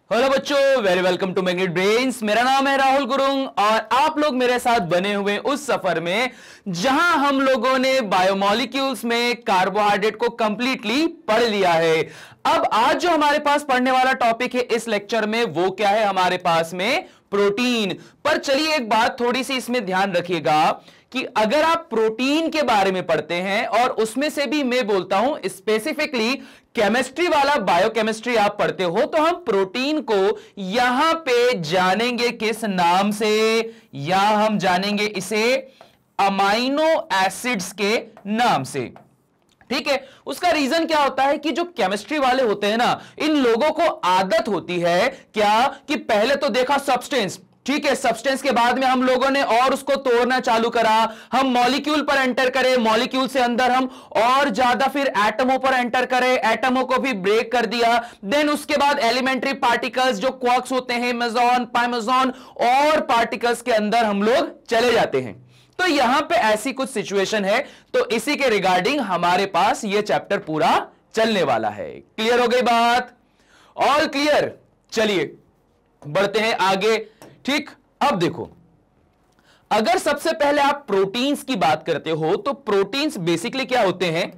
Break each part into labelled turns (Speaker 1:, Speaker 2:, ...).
Speaker 1: Hello बच्चों, very welcome to magnet brains. मेरा नाम है राहुल गुरुंग और आप लोग मेरे साथ बने हुए उस सफर में जहां हम लोगों ने बायोमोलिक्यूल्स में कार्बोहाइड्रेट को कंप्लीटली पढ़ लिया है। अब आज जो हमारे पास पढ़ने वाला टॉपिक है इस लेक्चर में वो क्या है, हमारे पास में प्रोटीन। पर चलिए एक बात थोड़ी सी इसमें ध्यान रखिएगा कि अगर आप प्रोटीन के बारे में पढ़ते हैं और उसमें से भी मैं बोलता हूं स्पेसिफिकली केमिस्ट्री वाला बायोकेमिस्ट्री आप पढ़ते हो, तो हम प्रोटीन को यहां पे जानेंगे किस नाम से, या हम जानेंगे इसे अमाइनो एसिड्स के नाम से। ठीक है, उसका रीजन क्या होता है कि जो केमिस्ट्री वाले होते हैं ना, इन लोगों को आदत होती है क्या कि पहले तो देखा सब्सटेंस, ठीक है, सब्सटेंस के बाद में हम लोगों ने और उसको तोड़ना चालू करा, हम मॉलिक्यूल पर एंटर करें, मॉलिक्यूल से अंदर हम और ज्यादा फिर एटमों पर एंटर करें, एटमों को भी ब्रेक कर दिया, देन उसके बाद एलिमेंट्री पार्टिकल्स जो क्वार्क्स होते हैं, मेसॉन, पाइमेसॉन और पार्टिकल्स के अंदर हम लोग चले जाते हैं। तो यहां पे ऐसी कुछ सिचुएशन है, तो इसी के रिगार्डिंग हमारे पास ये चैप्टर पूरा चलने वाला है। क्लियर हो गई बात? All clear? चलिए बढ़ते हैं आगे। ठीक, अब देखो, अगर सबसे पहले आप प्रोटीन्स की बात करते हो तो प्रोटीन्स बेसिकली क्या होते हैं?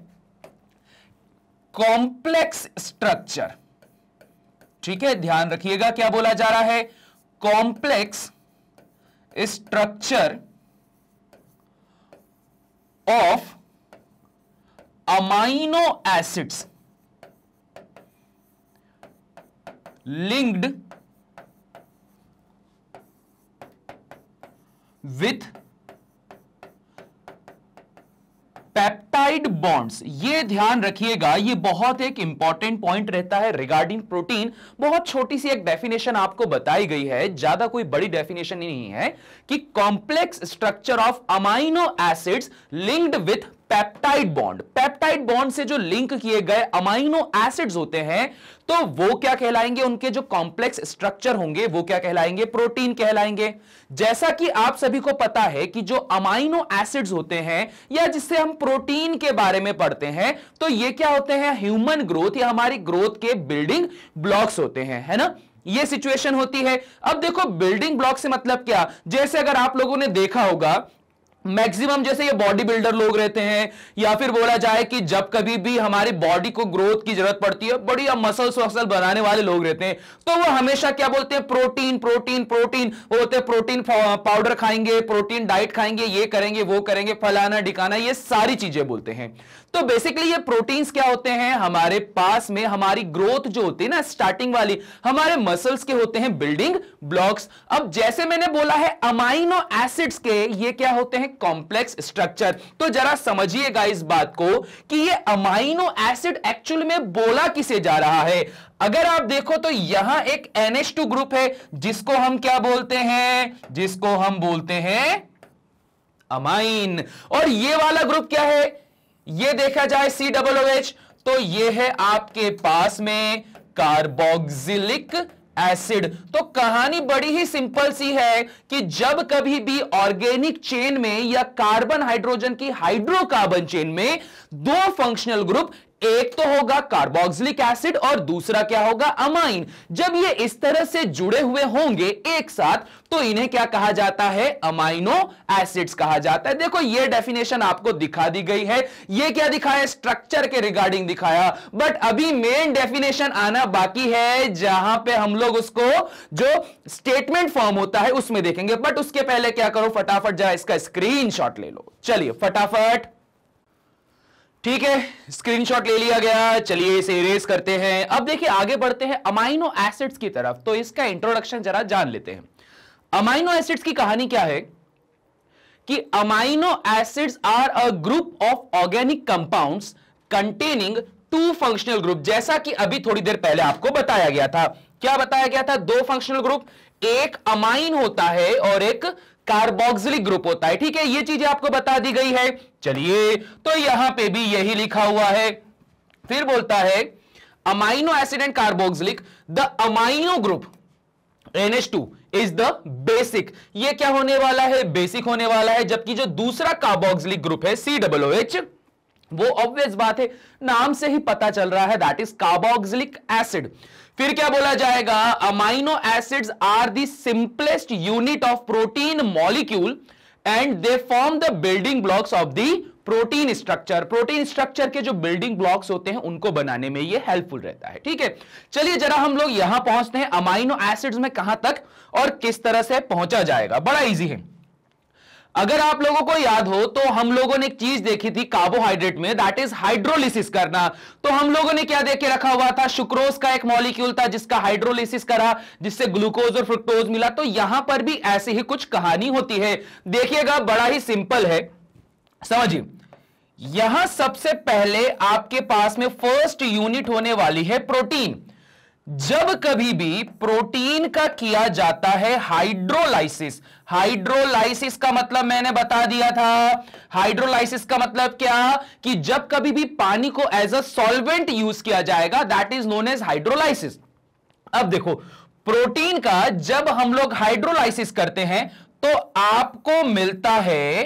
Speaker 1: Complex structure. ठीक है, ध्यान रखिएगा क्या बोला जा रहा है, complex structure of amino acids linked with peptide bonds. ये ध्यान रखिएगा, ये बहुत एक इंपॉर्टेंट पॉइंट रहता है रिगार्डिंग प्रोटीन। बहुत छोटी सी एक डेफिनेशन आपको बताई गई है, ज्यादा कोई बड़ी डेफिनेशन नहीं है, कि complex structure of amino acids linked with peptide bond. Peptide bond से जो लिंक किए गए अमाइनो एसिड्स होते हैं, तो वो क्या कहलाएंगे, उनके जो कॉम्प्लेक्स स्ट्रक्चर होंगे वो क्या कहलाएंगे, प्रोटीन कहलाएंगे। जैसा कि आप सभी को पता है कि जो अमाइनो एसिड्स होते हैं या जिससे हम प्रोटीन के बारे में पढ़ते हैं, तो ये क्या होते हैं, ह्यूमन ग्रोथ या हमारी ग्रोथ के बिल्डिंग ब्लॉक्स होते हैं, है ना। ये सिचुएशन होती है। अब देखो, बिल्डिंग ब्लॉक से मतलब क्या, जैसे अगर आप लोगों ने देखा होगा मैक्सिमम जैसे ये बॉडी बिल्डर लोग रहते हैं, या फिर बोला जाए कि जब कभी भी हमारी बॉडी को ग्रोथ की जरूरत पड़ती है, बढ़िया मसल्स वसल बनाने वाले लोग रहते हैं, तो वो हमेशा क्या बोलते हैं, प्रोटीन प्रोटीन प्रोटीन। वो बोलते हैं प्रोटीन पाउडर खाएंगे, प्रोटीन डाइट खाएंगे, ये करेंगे वो करेंगे, फलाना ढिकाना, ये सारी चीजें बोलते हैं। तो बेसिकली ये प्रोटीन्स क्या होते हैं, हमारे पास में हमारी ग्रोथ जो होती है ना स्टार्टिंग वाली, हमारे मसल्स के होते हैं बिल्डिंग ब्लॉक्स। अब जैसे मैंने बोला है अमाइनो एसिड्स के ये क्या होते हैं, कॉम्प्लेक्स स्ट्रक्चर। तो जरा समझिएगा इस बात को कि ये अमाइनो एसिड एक्चुअल में बोला किसे जा रहा है। अगर आप देखो तो यहां एक NH2 ग्रुप है जिसको हम क्या बोलते हैं, जिसको हम बोलते हैं अमाइन। और ये वाला ग्रुप क्या है, ये देखा जाए COOH, तो ये है आपके पास में कार्बोक्सिलिक एसिड। तो कहानी बड़ी ही सिंपल सी है कि जब कभी भी ऑर्गेनिक चेन में या कार्बन हाइड्रोजन की हाइड्रोकार्बन चेन में दो फंक्शनल ग्रुप, एक तो होगा कार्बोक्सिलिक एसिड और दूसरा क्या होगा, अमाइन, जब ये इस तरह से जुड़े हुए होंगे एक साथ, तो इन्हें क्या कहा जाता है, अमाइनो एसिड्स कहा जाता है। देखो ये डेफिनेशन आपको दिखा दी गई है, ये क्या दिखाया, स्ट्रक्चर के रिगार्डिंग दिखाया, बट अभी मेन डेफिनेशन आना बाकी है, जहां पे हम लोग उसको जो स्टेटमेंट फॉर्म होता है उसमें देखेंगे। बट उसके पहले क्या करो, फटाफट जरा इसका स्क्रीनशॉट ले लो। चलिए फटाफट, ठीक है, स्क्रीनशॉट ले लिया गया। चलिए इसे इरेज करते हैं। अब देखिए आगे बढ़ते हैं अमाइनो एसिड्स की तरफ। तो इसका इंट्रोडक्शन जरा जान लेते हैं। अमाइनो एसिड्स की कहानी क्या है कि amino acids are a group of organic compounds containing two functional group. जैसा कि अभी थोड़ी देर पहले आपको बताया गया था, क्या बताया गया था, दो फंक्शनल ग्रुप, एक अमाइन होता है और एक कार्बोक्सिलिक ग्रुप होता है। ठीक है, ये चीजें आपको बता दी गई है। चलिए, तो यहां पे भी यही लिखा हुआ है। फिर बोलता है amino acid and carboxylic, the amino group NH2 is the basic. ये क्या होने वाला है, बेसिक होने वाला है। जबकि जो दूसरा कार्बोक्सिलिक ग्रुप है COOH, वो ऑब्वियस बात है, नाम से ही पता चल रहा है, दैट इज कार्बोक्सिलिक एसिड। फिर क्या बोला जाएगा, amino acids are the simplest unit of protein molecule and they form the building blocks of the protein structure. Protein structure के जो बिल्डिंग ब्लॉक्स होते हैं उनको बनाने में ये हेल्पफुल रहता है। ठीक है, चलिए जरा हम लोग यहां पहुंचते हैं, अमाइनो एसिड्स में कहां तक और किस तरह से पहुंचा जाएगा। बड़ा इजी है। अगर आप लोगों को याद हो तो हम लोगों ने एक चीज देखी थी कार्बोहाइड्रेट में, दैट इज हाइड्रोलिसिस करना। तो हम लोगों ने क्या देख के रखा हुआ था, सुक्रोज का एक मॉलिक्यूल था जिसका हाइड्रोलिसिस करा, जिससे ग्लूकोज और फ्रुक्टोज मिला। तो यहां पर भी ऐसी ही कुछ कहानी होती है। देखिएगा, बड़ा ही सिंपल है, समझिए। यहां सबसे पहले आपके पास में फर्स्ट यूनिट होने वाली है प्रोटीन। जब कभी भी प्रोटीन का किया जाता है हाइड्रोलाइसिस, हाइड्रोलाइसिस का मतलब मैंने बता दिया था। हाइड्रोलाइसिस का मतलब क्या, कि जब कभी भी पानी को एज अ सॉल्वेंट यूज किया जाएगा, that is known as hydrolysis. अब देखो, प्रोटीन का जब हम लोग हाइड्रोलाइसिस करते हैं तो आपको मिलता है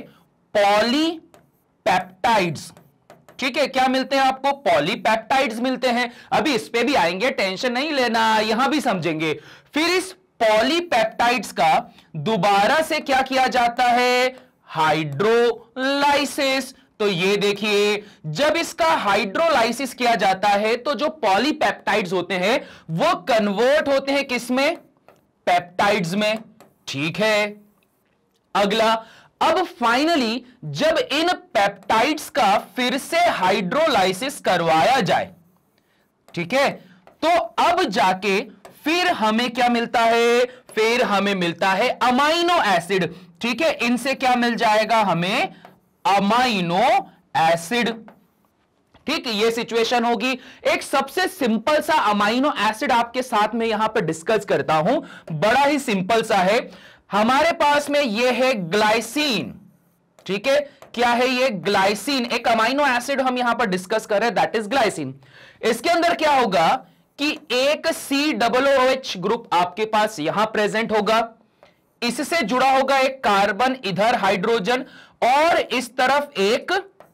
Speaker 1: पॉलीपेप्टाइड्स। ठीक है, क्या मिलते हैं आपको, पॉलीपेप्टाइड्स मिलते हैं। अभी इस पे भी आएंगे, टेंशन नहीं लेना, यहां भी समझेंगे। फिर इस पॉलीपेप्टाइड्स का दोबारा से क्या किया जाता है, हाइड्रोलाइसिस। तो ये देखिए, जब इसका हाइड्रोलाइसिस किया जाता है तो जो पॉलीपेप्टाइड्स होते हैं वो कन्वर्ट होते हैं किसमें, पेप्टाइड्स में। ठीक है, अगला, अब फाइनली जब इन पेप्टाइड्स का फिर से हाइड्रोलाइसिस करवाया जाए, ठीक है, तो अब जाके फिर हमें क्या मिलता है, फिर हमें मिलता है अमाइनो एसिड। ठीक है, इनसे क्या मिल जाएगा हमें, अमाइनो एसिड। ठीक है, ये सिचुएशन होगी। एक सबसे सिंपल सा अमाइनो एसिड आपके साथ में यहां पर डिस्कस करता हूं, बड़ा ही सिंपल सा है। हमारे पास में यह है ग्लाइसिन। ठीक है, क्या है ये, ग्लाइसिन। एक अमाइनो एसिड हम यहां पर डिस्कस कर रहे हैं, दैट इज ग्लाइसिन। इसके अंदर क्या होगा कि एक COOH ग्रुप आपके पास यहां प्रेजेंट होगा, इससे जुड़ा होगा एक कार्बन, इधर हाइड्रोजन, और इस तरफ एक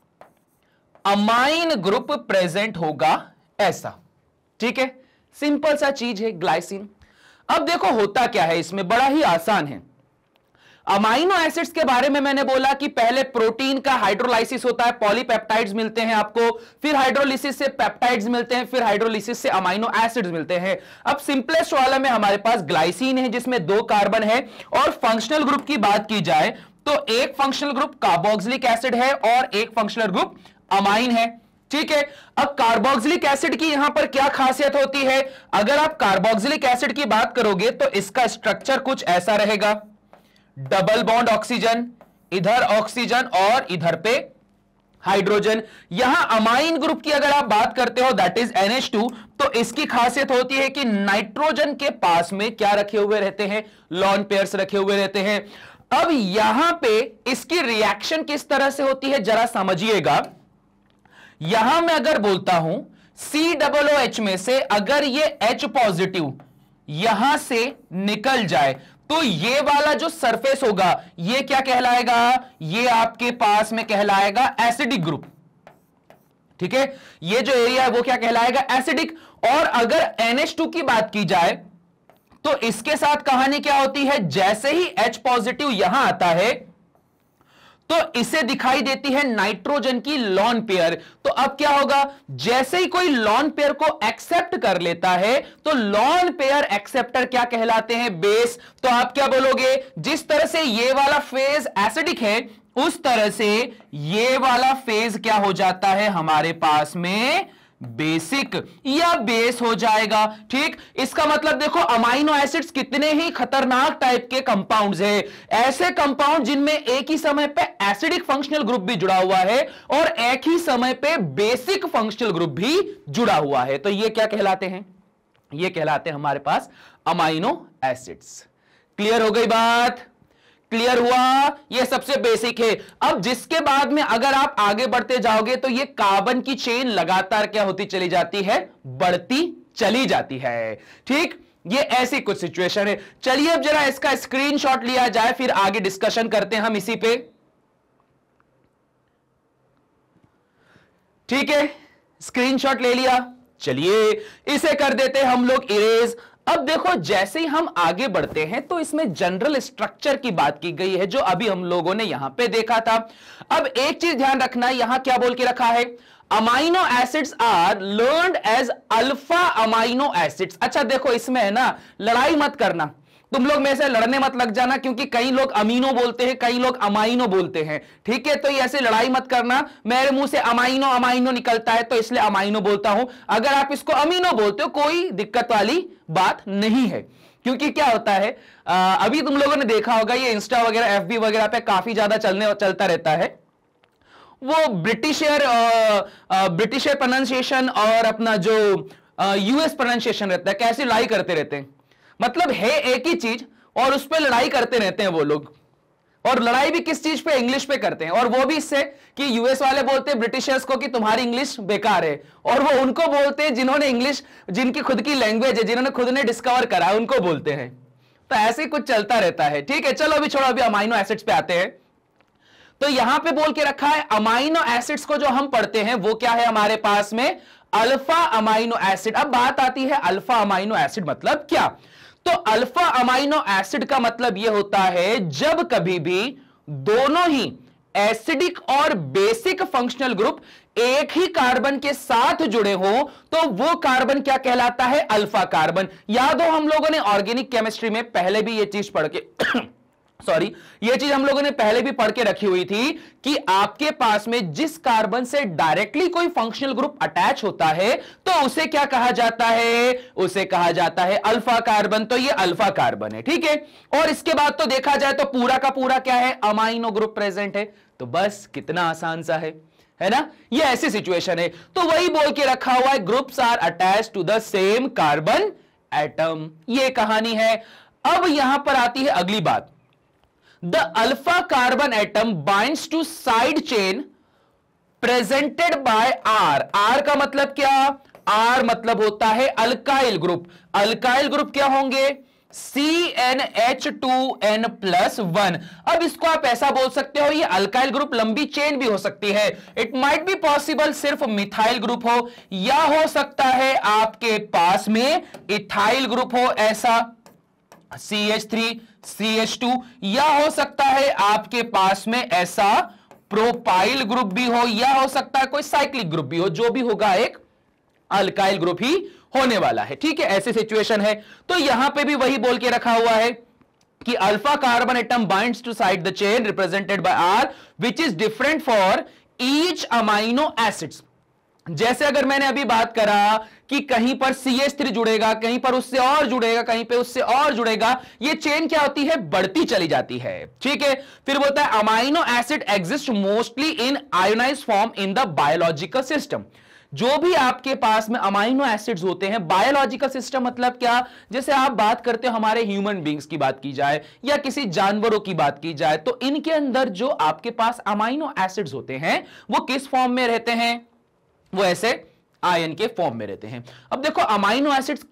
Speaker 1: अमाइन ग्रुप प्रेजेंट होगा, ऐसा। ठीक है, सिंपल सा चीज है ग्लाइसिन। अब देखो होता क्या है इसमें, बड़ा ही आसान है। अमाइनो एसिड्स के बारे में मैंने बोला कि पहले प्रोटीन का हाइड्रोलाइसिस होता है, पॉलीपेप्टाइड्स मिलते हैं आपको, फिर हाइड्रोलिसिस से पेप्टाइड्स मिलते हैं, फिर हाइड्रोलिसिस से अमाइनो एसिड्स मिलते हैं। अब सिंपलेस्ट वाला में हमारे पास ग्लाइसिन है जिसमें 2 कार्बन है, और फंक्शनल ग्रुप की बात की जाए तो एक फंक्शनल ग्रुप कार्बोक्सिलिक एसिड है और एक फंक्शनल ग्रुप अमाइन है। ठीक है, अब कार्बोक्सिलिक एसिड की यहां पर क्या खासियत होती है, अगर आप कार्बोक्सिलिक एसिड की बात करोगे तो इसका स्ट्रक्चर कुछ ऐसा रहेगा, डबल बॉन्ड ऑक्सीजन, इधर ऑक्सीजन और इधर पे हाइड्रोजन। यहां अमाइन ग्रुप की अगर आप बात करते हो, दैट इज NH2, तो इसकी खासियत होती है कि नाइट्रोजन के पास में क्या रखे हुए रहते हैं, लॉन पेयर्स रखे हुए रहते हैं। अब यहां पे इसकी रिएक्शन किस तरह से होती है जरा समझिएगा। यहां मैं अगर बोलता हूं COOH में से अगर ये H पॉजिटिव यहां से निकल जाए तो ये वाला जो सरफेस होगा ये क्या कहलाएगा, ये आपके पास में कहलाएगा एसिडिक ग्रुप। ठीक है, ये जो एरिया है वो क्या कहलाएगा, एसिडिक। और अगर NH2 की बात की जाए तो इसके साथ कहानी क्या होती है, जैसे ही H पॉजिटिव यहां आता है तो इसे दिखाई देती है नाइट्रोजन की लॉन पेयर। तो अब क्या होगा, जैसे ही कोई लॉन पेयर को एक्सेप्ट कर लेता है तो लॉन पेयर एक्सेप्टर क्या कहलाते हैं, बेस। तो आप क्या बोलोगे, जिस तरह से ये वाला फेज एसिडिक है उस तरह से ये वाला फेज क्या हो जाता है हमारे पास में, बेसिक या बेस हो जाएगा। ठीक, इसका मतलब देखो अमाइनो एसिड्स कितने ही खतरनाक टाइप के कंपाउंड्स हैं। ऐसे कंपाउंड जिनमें एक ही समय पे एसिडिक फंक्शनल ग्रुप भी जुड़ा हुआ है और एक ही समय पे बेसिक फंक्शनल ग्रुप भी जुड़ा हुआ है। तो ये क्या कहलाते हैं, ये कहलाते हैं हमारे पास अमाइनो एसिड्स। क्लियर हो गई बात, क्लियर हुआ, ये सबसे बेसिक है। अब जिसके बाद में अगर आप आगे बढ़ते जाओगे तो ये कार्बन की चेन लगातार क्या होती चली जाती है, बढ़ती चली जाती है। ठीक, ये ऐसी कुछ सिचुएशन है। चलिए अब जरा इसका स्क्रीनशॉट लिया जाए, फिर आगे डिस्कशन करते हैं हम इसी पे। ठीक है, स्क्रीनशॉट ले लिया। चलिए इसे कर देते हैं हम लोग इरेज। अब देखो जैसे ही हम आगे बढ़ते हैं तो इसमें जनरल स्ट्रक्चर की बात की गई है जो अभी हम लोगों ने यहां पे देखा था। अब एक चीज ध्यान रखना, यहां क्या बोल के रखा है, amino acids are learned as alpha amino acids. अच्छा देखो इसमें है ना, लड़ाई मत करना, तुम लोग में से लड़ने मत लग जाना, क्योंकि कई लोग अमीनो बोलते हैं, कई लोग अमाइनो बोलते हैं, ठीक है। तो ये ऐसे लड़ाई मत करना, मेरे मुंह से अमाइनो अमाइनो निकलता है तो इसलिए अमाइनो बोलता हूं, अगर आप इसको अमीनो बोलते हो कोई दिक्कत वाली बात नहीं है। क्योंकि क्या होता है, अभी तुम लोगों ने देखा होगा ये इंस्टा वगैरह एफबी वगैरह पे काफी ज्यादा चलता रहता है, वो ब्रिटिश प्रोनाउंसिएशन और अपना जो यूएस प्रोनाउंसिएशन रहता है, कैसे लड़ाई करते रहते हैं। मतलब है एक ही चीज और उस पर लड़ाई करते रहते हैं वो लोग, और लड़ाई भी किस चीज पे, इंग्लिश पे करते हैं। और वो भी इससे कि यूएस वाले बोलते हैं ब्रिटिशर्स को कि तुम्हारी इंग्लिश बेकार है, और वो उनको बोलते हैं जिन्होंने इंग्लिश, जिनकी खुद की लैंग्वेज है, जिन्होंने खुद ने डिस्कवर करा है, उनको बोलते हैं। तो ऐसे कुछ चलता रहता है, ठीक है। चलो अभी छोड़ो, अभी अमाइनो एसिड्स पे आते हैं। तो यहां पे बोल के रखा है अमाइनो एसिड्स को जो हम पढ़ते हैं वो क्या है हमारे पास में, अल्फा अमाइनो एसिड। अब बात आती है अल्फा अमाइनो एसिड मतलब क्या। तो अल्फा अमाइनो एसिड का मतलब यह होता है जब कभी भी दोनों ही एसिडिक और बेसिक फंक्शनल ग्रुप एक ही कार्बन के साथ जुड़े हो तो वो कार्बन क्या कहलाता है, अल्फा कार्बन। याद हो हम लोगों ने ऑर्गेनिक केमिस्ट्री में पहले भी ये चीज पढ़ के ये चीज हम लोगों ने पहले भी पढ़ के रखी हुई थी कि आपके पास में जिस कार्बन से डायरेक्टली कोई फंक्शनल ग्रुप अटैच होता है तो उसे क्या कहा जाता है, उसे कहा जाता है अल्फा कार्बन। तो ये अल्फा कार्बन है, ठीक है। और इसके बाद तो देखा जाए तो पूरा का पूरा क्या है, अमाइनो ग्रुप प्रेजेंट है। तो बस कितना आसान सा है ना, ये ऐसी सिचुएशन है। तो वही बोल के रखा हुआ है, groups are attach to the same carbon atom, ये कहानी है। अब यहां पर आती है अगली बात, the alpha carbon atom binds to side chain presented by R। R का मतलब क्या, R मतलब होता है अल्काइल ग्रुप। अल्काइल ग्रुप क्या होंगे, CnH2n+1। अब इसको आप ऐसा बोल सकते हो, ये अल्काइल ग्रुप लंबी चेन भी हो सकती है। इट माइट बी पॉसिबल सिर्फ मिथाइल ग्रुप हो, या हो सकता है आपके पास में इथाइल ग्रुप हो, ऐसा CH3 CH2, या हो सकता है आपके पास में ऐसा प्रोपाइल ग्रुप भी हो, या हो सकता है कोई साइक्लिक ग्रुप भी हो, जो भी होगा एक अल्काइल ग्रुप ही होने वाला है, ठीक है। ऐसी सिचुएशन है। तो यहां पे भी वही बोल के रखा हुआ है कि alpha carbon atom binds to side the chain represented by R which is different for each amino acids. जैसे अगर मैंने अभी बात करा कि कहीं पर CH3 जुड़ेगा, कहीं पर उससे और जुड़ेगा, कहीं पे उससे और जुड़ेगा, ये चेन क्या होती है, बढ़ती चली जाती है, ठीक है। फिर बोलता है amino acid exist mostly in ionized form in the biological system. जो भी आपके पास में अमाइनो एसिड्स होते हैं, बायोलॉजिकल सिस्टम मतलब क्या, जैसे आप बात करते हो हमारे ह्यूमन बींग्स की बात की जाए या किसी जानवरों की बात की जाए, तो इनके अंदर जो आपके पास अमाइनो एसिड्स होते हैं वो किस फॉर्म में रहते हैं, वो ऐसे आयन के फॉर्म में रहते हैं। अब देखो अमाइनो एसिड्स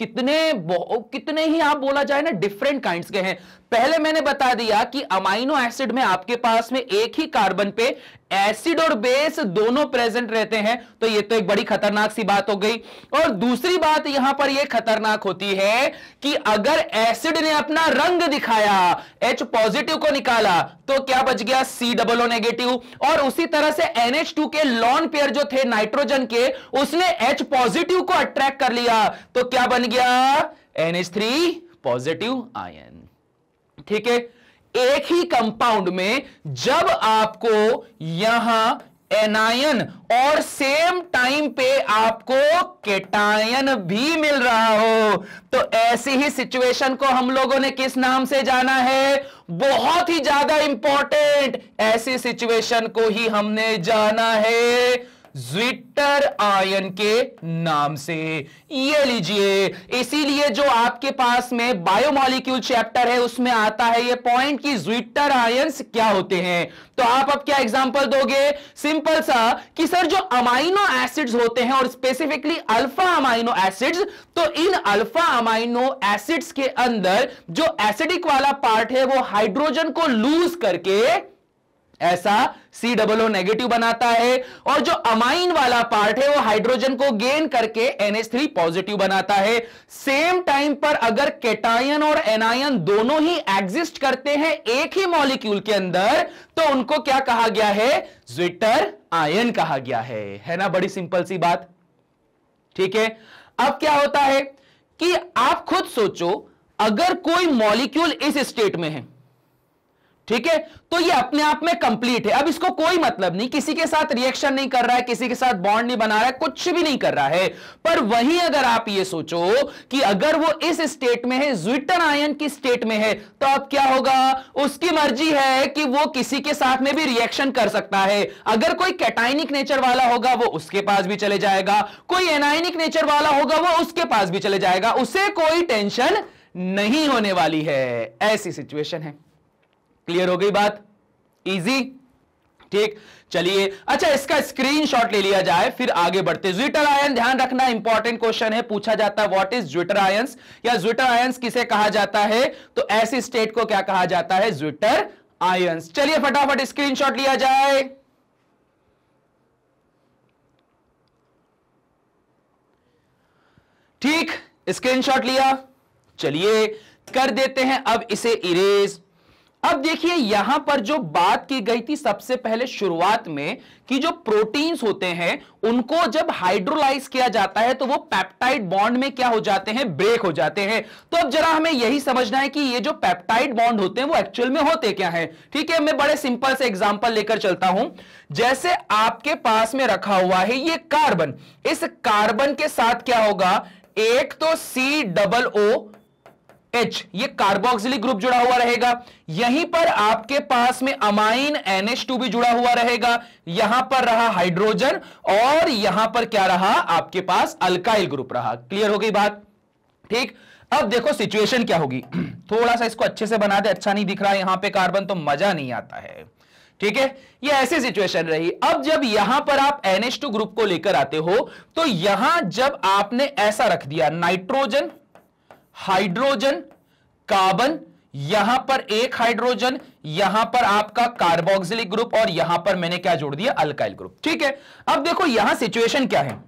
Speaker 1: कितने ही आप बोला जाए ना डिफरेंट काइंड्स के हैं। पहले मैंने बता दिया कि अमाइनो एसिड में आपके पास में एक ही कार्बन पे एसिड और बेस दोनों प्रेजेंट रहते हैं, तो ये तो एक बड़ी खतरनाक सी बात हो गई। और दूसरी बात यहां पर यह खतरनाक होती है कि अगर एसिड ने अपना रंग दिखाया, H पॉजिटिव को निकाला, तो क्या बच गया, COO नेगेटिव। और उसी तरह से NH2 के लॉन पेयर जो थे नाइट्रोजन के, उसने H पॉजिटिव को अट्रैक्ट कर लिया, तो क्या बन गया, NH3 पॉजिटिव आयन, ठीक है। एक ही कंपाउंड में जब आपको यहां एनायन और सेम टाइम पे आपको केटायन भी मिल रहा हो, तो ऐसी ही सिचुएशन को हम लोगों ने किस नाम से जाना है, बहुत ही ज्यादा इंपॉर्टेंट, ऐसी सिचुएशन को ही हमने जाना है ज्विटर आयन के नाम से। ये लीजिए, इसीलिए जो आपके पास में बायोमॉलिक्यूल चैप्टर है उसमें आता है ये पॉइंट कि ज्विटर आयंस क्या होते हैं। तो आप अब क्या एग्जांपल दोगे, सिंपल सा कि सर जो अमाइनो एसिड्स होते हैं और स्पेसिफिकली अल्फा अमाइनो एसिड्स, तो इन अल्फा अमाइनो एसिड्स के अंदर जो एसिडिक वाला पार्ट है वो हाइड्रोजन को लूज करके ऐसा COO नेगेटिव बनाता है, और जो अमाइन वाला पार्ट है वो हाइड्रोजन को गेन करके NH3 पॉजिटिव बनाता है। सेम टाइम पर अगर कैटायन और एनायन दोनों ही एग्जिस्ट करते हैं एक ही मॉलिक्यूल के अंदर, तो उनको क्या कहा गया है? ज्विटर आयन कहा गया है ना? बड़ी सिंपल सी बात, ठीक है। अब क्या होता है कि आप खुद सोचो, अगर कोई मॉलिक्यूल इस स्टेट में है, ठीक है, तो ये अपने आप में कंप्लीट है। अब इसको कोई मतलब नहीं, किसी के साथ रिएक्शन नहीं कर रहा है, किसी के साथ बॉन्ड नहीं बना रहा है, कुछ भी नहीं कर रहा है। पर वहीं अगर आप ये सोचो कि अगर वो इस स्टेट में है, ज्विटर आयन की स्टेट में है, तो अब क्या होगा? उसकी मर्जी है कि वो किसी के साथ में भी रिएक्शन कर सकता है। अगर कोई कैटाइनिक नेचर वाला होगा वो उसके पास भी चले जाएगा, कोई एनायनिक नेचर वाला होगा वो उसके पास भी चले जाएगा, उसे कोई टेंशन नहीं होने वाली है। ऐसी सिचुएशन है। क्लियर हो गई बात? इजी, ठीक। चलिए, अच्छा, इसका स्क्रीनशॉट ले लिया जाए, फिर आगे बढ़ते। ज्विटर आयन, ध्यान रखना, इंपॉर्टेंट क्वेश्चन है, पूछा जाता है व्हाट इज ज्विटर आयंस, या ज्विटर आयंस किसे कहा जाता है? तो ऐसी स्टेट को क्या कहा जाता है? Zwitter ions. चलिए फटाफट स्क्रीनशॉट लिया जाए। ठीक, स्क्रीनशॉट लिया। चलिए कर देते हैं अब इसे इरेज। अब देखिए यहां पर जो बात की गई थी सबसे पहले शुरुआत में, कि जो प्रोटीन्स होते हैं उनको जब हाइड्रोलाइज किया जाता है तो वो पेप्टाइड बॉन्ड में क्या हो जाते हैं? ब्रेक हो जाते हैं। तो अब जरा हमें यही समझना है कि ये जो पेप्टाइड बॉन्ड होते हैं वो एक्चुअल में होते क्या हैं। ठीक है, मैं बड़े सिंपल से एग्जांपल लेकर चलता हूं। जैसे आपके पास में रखा हुआ है ये कार्बन, इस कार्बन के साथ क्या होगा? एक तो COOH, ये कार्बोक्सिलिक ग्रुप जुड़ा हुआ रहेगा। यहीं पर आपके पास में अमाइन NH2 भी जुड़ा हुआ रहेगा। यहां पर रहा हाइड्रोजन, और यहां पर क्या रहा? आपके पास अल्काइल ग्रुप रहा। क्लियर हो गई बात? ठीक। अब देखो सिचुएशन क्या होगी। थोड़ा सा इसको अच्छे से बना दे, अच्छा नहीं दिख रहा है यहां पे कार्बन, तो मजा नहीं आता है। ठीक है, ये ऐसी सिचुएशन रही। अब जब यहां पर आप NH2 ग्रुप को लेकर आते हो, तो यहां जब आपने ऐसा रख दिया, नाइट्रोजन, हाइड्रोजन, कार्बन, यहां पर एक हाइड्रोजन, यहां पर आपका कार्बोक्सिलिक ग्रुप, और यहां पर मैंने क्या जोड़ दिया? Alkyl group. ठीक है, अब देखो यहां सिचुएशन क्या है।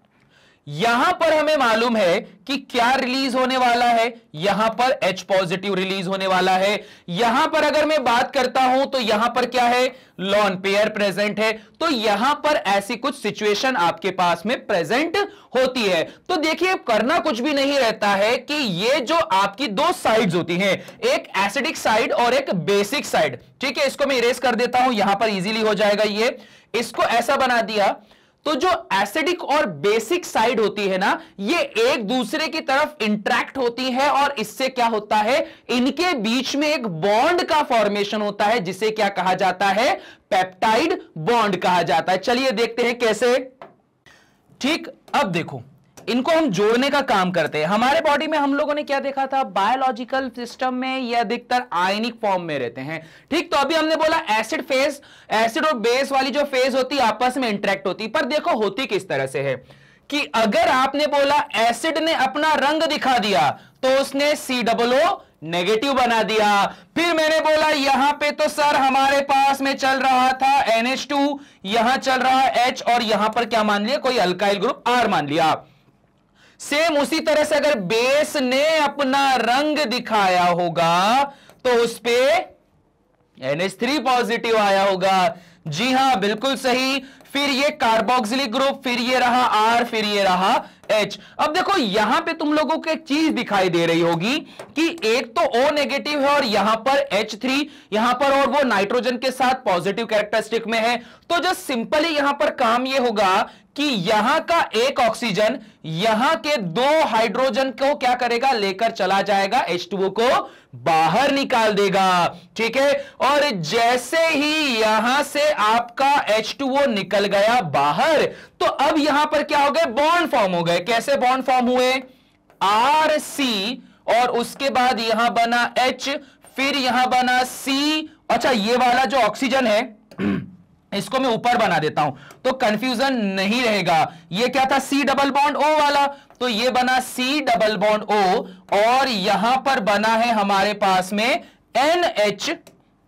Speaker 1: यहां पर हमें मालूम है कि क्या रिलीज होने वाला है? यहां पर H पॉजिटिव रिलीज होने वाला है। यहां पर अगर मैं बात करता हूं तो यहां पर क्या है? लॉन पेयर प्रेजेंट है। तो यहां पर ऐसी कुछ सिचुएशन आपके पास में प्रेजेंट होती है। तो देखिए करना कुछ भी नहीं रहता है कि ये जो आपकी दो साइड्स होती हैं, एक एसिडिक साइड और एक बेसिक साइड। ठीक है, इसको मैं इरेज कर देता हूं, यहां पर इजीली हो जाएगा। ये इसको ऐसा बना दिया, तो जो एसिडिक और बेसिक साइड होती है ना, ये एक दूसरे की तरफ इंटरैक्ट होती है, और इससे क्या होता है? इनके बीच में एक बॉन्ड का फॉर्मेशन होता है, जिसे क्या कहा जाता है? पेप्टाइड बॉन्ड कहा जाता है। चलिए देखते हैं कैसे। ठीक, अब देखो इनको हम जोड़ने का काम करते हैं। हमारे बॉडी में हम लोगों ने क्या देखा था? बायोलॉजिकल सिस्टम में ये अधिकतर आयनिक फॉर्म में रहते हैं। ठीक, तो अभी हमने बोला एसिड फेज, एसिड और बेस वाली जो फेज होती है आपस में इंटरेक्ट होती, पर देखो होती किस तरह से है कि अगर आपने बोला एसिड ने अपना रंग दिखा दिया तो उसने COO नेगेटिव बना दिया। फिर मैंने बोला यहां पे तो सर हमारे पास में चल रहा था NH2, यहां चल रहा H, और यहां पर क्या मान लिया? कोई अल्काइल ग्रुप R मान लिया। सेम उसी तरह से अगर बेस ने अपना रंग दिखाया होगा तो उस पे NH3 पॉजिटिव आया होगा। जी हां, बिल्कुल सही। फिर ये कार्बोक्सिलिक ग्रुप, फिर ये रहा R, फिर ये रहा H। अब देखो यहां पे तुम लोगों को एक चीज दिखाई दे रही होगी कि एक तो O नेगेटिव है और यहां पर H3, यहां पर, और वो नाइट्रोजन के साथ पॉजिटिव कैरेक्टरिस्टिक में है। तो जो सिंपली यहां पर काम ये होगा कि यहां का एक ऑक्सीजन यहां के दो हाइड्रोजन को क्या करेगा? लेकर चला जाएगा, H2O को बाहर निकाल देगा। ठीक है, और जैसे ही यहां से आपका H2O निकल गया बाहर, तो अब यहां पर क्या हो गए? बॉन्ड फॉर्म हो गए। कैसे बॉन्ड फॉर्म हुए? RC, और उसके बाद यहां बना H, फिर यहां बना C। अच्छा, ये वाला जो ऑक्सीजन है इसको मैं ऊपर बना देता हूं तो कंफ्यूजन नहीं रहेगा। ये क्या था? C डबल बॉन्ड O वाला, तो ये बना C डबल बॉन्ड O, और यहां पर बना है हमारे पास में NH